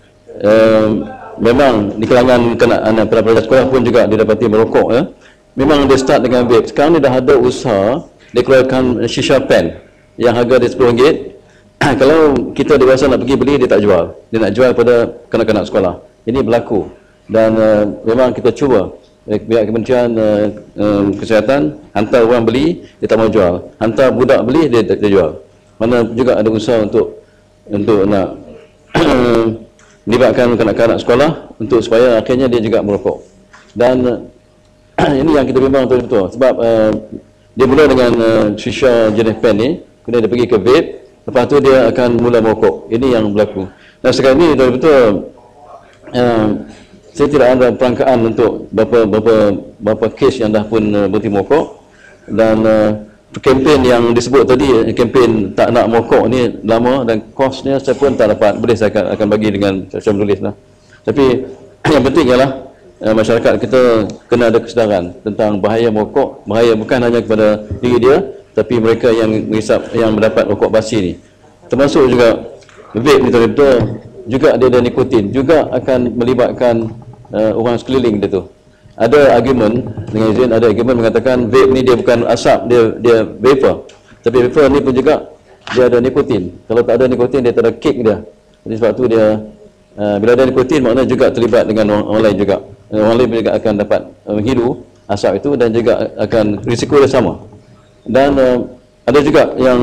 memang di kalangan anak pelajar sekolah pun juga didapati merokok. Memang dia start dengan vape. Sekarang ni dah ada usaha dia keluarkan shisha pen yang harga dia RM10. Kalau kita dewasa nak pergi beli, dia tak jual. Dia nak jual pada kanak-kanak sekolah. Ini berlaku. Dan memang kita cuba pihak Kementerian Kesihatan hantar orang beli, dia tak mau jual. Hantar budak beli, dia jual. Mana juga ada usaha untuk nak melibatkan kanak-kanak sekolah untuk supaya akhirnya dia juga merokok. Dan ini yang kita bimbang betul-betul. Sebab dia mula dengan shisha jenis pen ni, kemudian dia pergi ke vape, lepas tu dia akan mula merokok. Ini yang berlaku. Dan sekarang ni betul-betul saya tidak ada perangkaan untuk berapa kes yang dah pun berhenti merokok. Dan kempen yang disebut tadi, kempen tak nak merokok ni lama dan kosnya saya pun tak dapat. Boleh saya akan bagi dengan saya menulis lah. Tapi yang penting ialah masyarakat kita kena ada kesedaran tentang bahaya merokok. Bahaya bukan hanya kepada diri dia, tapi mereka yang menghisap, yang mendapat rokok basi ni. Termasuk juga vape ni betul-betul juga dia ada nikotin, juga akan melibatkan orang sekeliling dia tu. Ada argument, dengan izin, ada argument mengatakan vape ni dia bukan asap, dia vapor. Tapi vapor ni pun juga dia ada nikotin. Kalau tak ada nikotin, dia tak ada kick dia. Jadi sebab tu dia bila ada nikotin maknanya juga terlibat dengan orang lain juga. Orang lain juga akan dapat menghidu asap itu dan juga akan risiko dia sama. Dan ada juga yang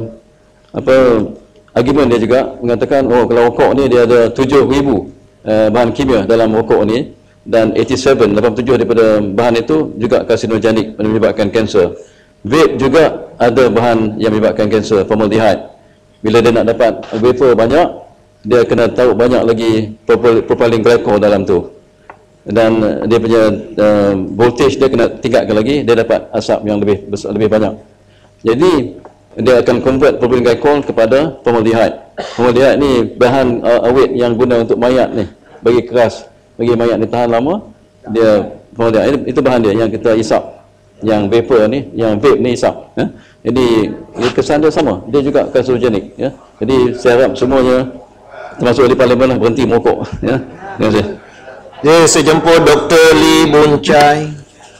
argument dia juga mengatakan kalau rokok ni dia ada 7,000 bahan kimia dalam rokok ni, dan 87 daripada bahan itu juga karsinogenik, menyebabkan kanser. Vape juga ada bahan yang menyebabkan kanser, formaldehyde. Bila dia nak dapat vapor banyak, dia kena tahu banyak lagi propylene glycol dalam tu, dan dia punya voltage dia kena tingkatkan lagi, dia dapat asap yang lebih banyak. Jadi dia akan convert propylene glycol kepada formaldehyde. Formaldehyde ni bahan awet yang guna untuk mayat ni, bagi keras, bagi mayat ni tahan lama. Dia formaldehyde itu bahan dia yang kita hisap, yang vapor ni, yang vape ni hisap. Jadi kesan dia sama, dia juga karcinogenik, ya. Jadi saya harap semuanya termasuk di parlimen lah, berhenti merokok, ya. Terima kasih. Ya, saya jemput Dr. Lee Boon Chai.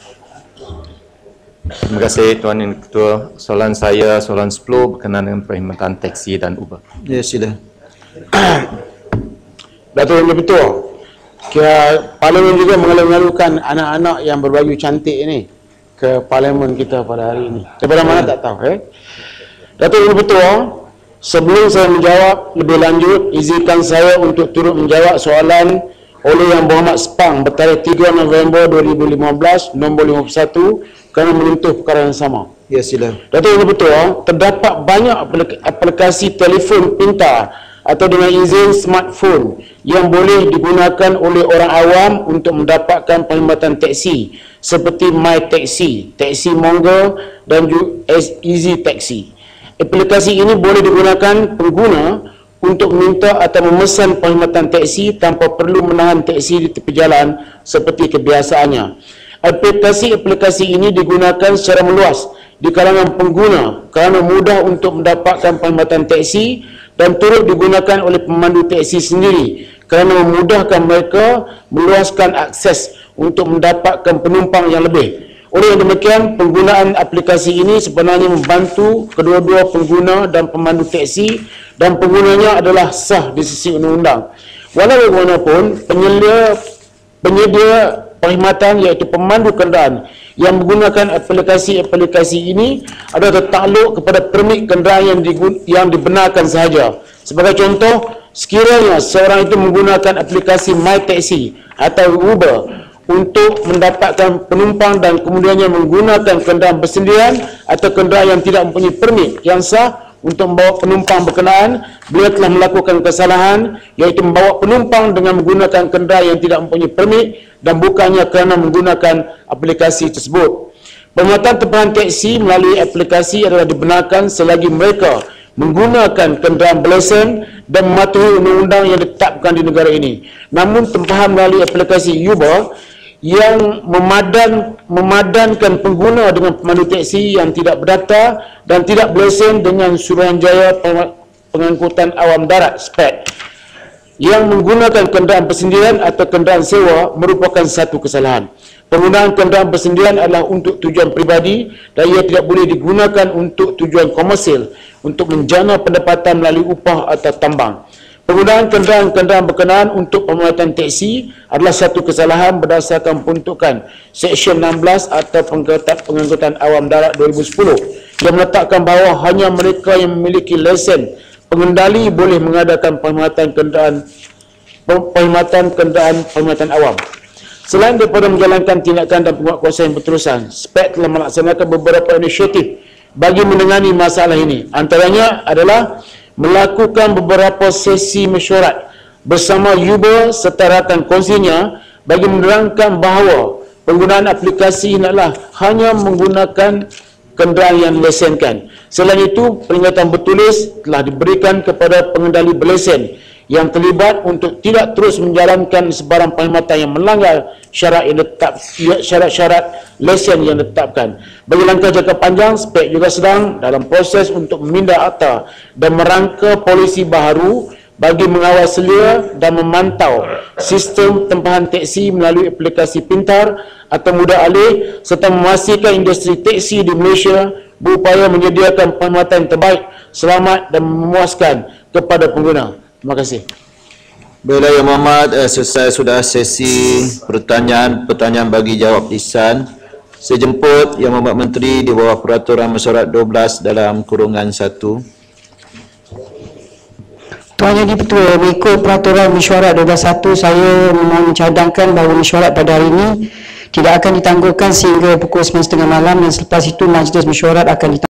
Terima kasih Tuan Yang Ketua. Soalan saya, soalan 10 berkenaan dengan perkhidmatan teksi dan Uber. Ya, sila. Datuk Yang Ketua, parlimen juga mengalu-alukan anak-anak yang berbaju cantik ini ke parlimen kita pada hari ini. Daripada mana tak tahu. Datuk Yang Ketua, sebelum saya menjawab lebih lanjut, izinkan saya untuk turut menjawab soalan oleh Yang Berhormat Sepang bertarikh 3 November 2015 nombor 51 kerana menyentuh perkara yang sama. Ya, sila. Datuk Yang Ketua, terdapat banyak aplikasi telefon pintar atau dengan izin smartphone yang boleh digunakan oleh orang awam untuk mendapatkan perkhidmatan teksi seperti My Taxi, Taxi Monger dan Easy Taxi. Aplikasi ini boleh digunakan pengguna untuk meminta atau memesan perkhidmatan teksi tanpa perlu menahan teksi di tepi jalan seperti kebiasaannya. Aplikasi-aplikasi ini digunakan secara meluas di kalangan pengguna kerana mudah untuk mendapatkan perkhidmatan teksi dan turut digunakan oleh pemandu teksi sendiri kerana memudahkan mereka meluaskan akses untuk mendapatkan penumpang yang lebih. Oleh yang demikian, penggunaan aplikasi ini sebenarnya membantu kedua-dua pengguna dan pemandu teksi dan penggunanya adalah sah di sisi undang-undang. Walau bagaimanapun, penyedia perkhidmatan iaitu pemandu kenderaan yang menggunakan aplikasi-aplikasi ini adalah tertakluk kepada permit kenderaan yang dibenarkan sahaja. Sebagai contoh, sekiranya seorang itu menggunakan aplikasi My Taxi atau Uber untuk mendapatkan penumpang dan kemudiannya menggunakan kenderaan bersendirian atau kenderaan yang tidak mempunyai permit yang sah untuk membawa penumpang berkenaan, beliau telah melakukan kesalahan iaitu membawa penumpang dengan menggunakan kenderaan yang tidak mempunyai permit dan bukannya kerana menggunakan aplikasi tersebut. Perkhidmatan tempahan teksi melalui aplikasi adalah dibenarkan selagi mereka menggunakan kenderaan berlesen dan mematuhi undang-undang yang ditetapkan di negara ini. Namun tempahan melalui aplikasi Uber yang memadankan pengguna dengan pemandu teksi yang tidak berdata dan tidak berlesen dengan Suruhanjaya Pengangkutan Awam Darat (SPAD) yang menggunakan kenderaan bersendirian atau kenderaan sewa merupakan satu kesalahan. Penggunaan kenderaan bersendirian adalah untuk tujuan peribadi dan ia tidak boleh digunakan untuk tujuan komersil untuk menjana pendapatan melalui upah atau tambang. Penggunaan kenderaan-kenderaan berkenaan untuk pemanduan teksi adalah satu kesalahan berdasarkan peruntukan Seksyen 16 atau Pengangkutan Awam Darat 2010 yang meletakkan bahawa hanya mereka yang memiliki lesen pengendali boleh mengadakan perkhidmatan kenderaan awam. Selain daripada menjalankan tindakan dan penguatkuasaan yang berterusan, SPAD telah melaksanakan beberapa inisiatif bagi menangani masalah ini. Antaranya adalah melakukan beberapa sesi mesyuarat bersama Uber serta rakan kongsinya bagi menerangkan bahawa penggunaan aplikasi adalah hanya menggunakan kenderaan yang dilesenkan. Selain itu, peringatan bertulis telah diberikan kepada pengendali berlesen yang terlibat untuk tidak terus menjalankan sebarang perkhidmatan yang melanggar syarat-syarat lesen yang ditetapkan. Bagi langkah jangka panjang, SPAD juga sedang dalam proses untuk memindah akta dan merangka polisi baharu bagi mengawal selia dan memantau sistem tempahan teksi melalui aplikasi pintar atau mudah alih serta memastikan industri teksi di Malaysia berupaya menyediakan perkhidmatan terbaik, selamat dan memuaskan kepada pengguna. Terima kasih. Baiklah Yang Berhormat, selesai sudah sesi pertanyaan bagi jawab lisan. Saya jemput Yang Berhormat Menteri di bawah Peraturan Mesyuarat 12 dalam kurungan 1. Tuan Yang Di-Pertua, mengikut Peraturan Mesyuarat 12.1, saya memohon mencadangkan bahawa mesyuarat pada hari ini tidak akan ditangguhkan sehingga pukul 9.30 malam dan selepas itu majlis mesyuarat akan ditangguhkan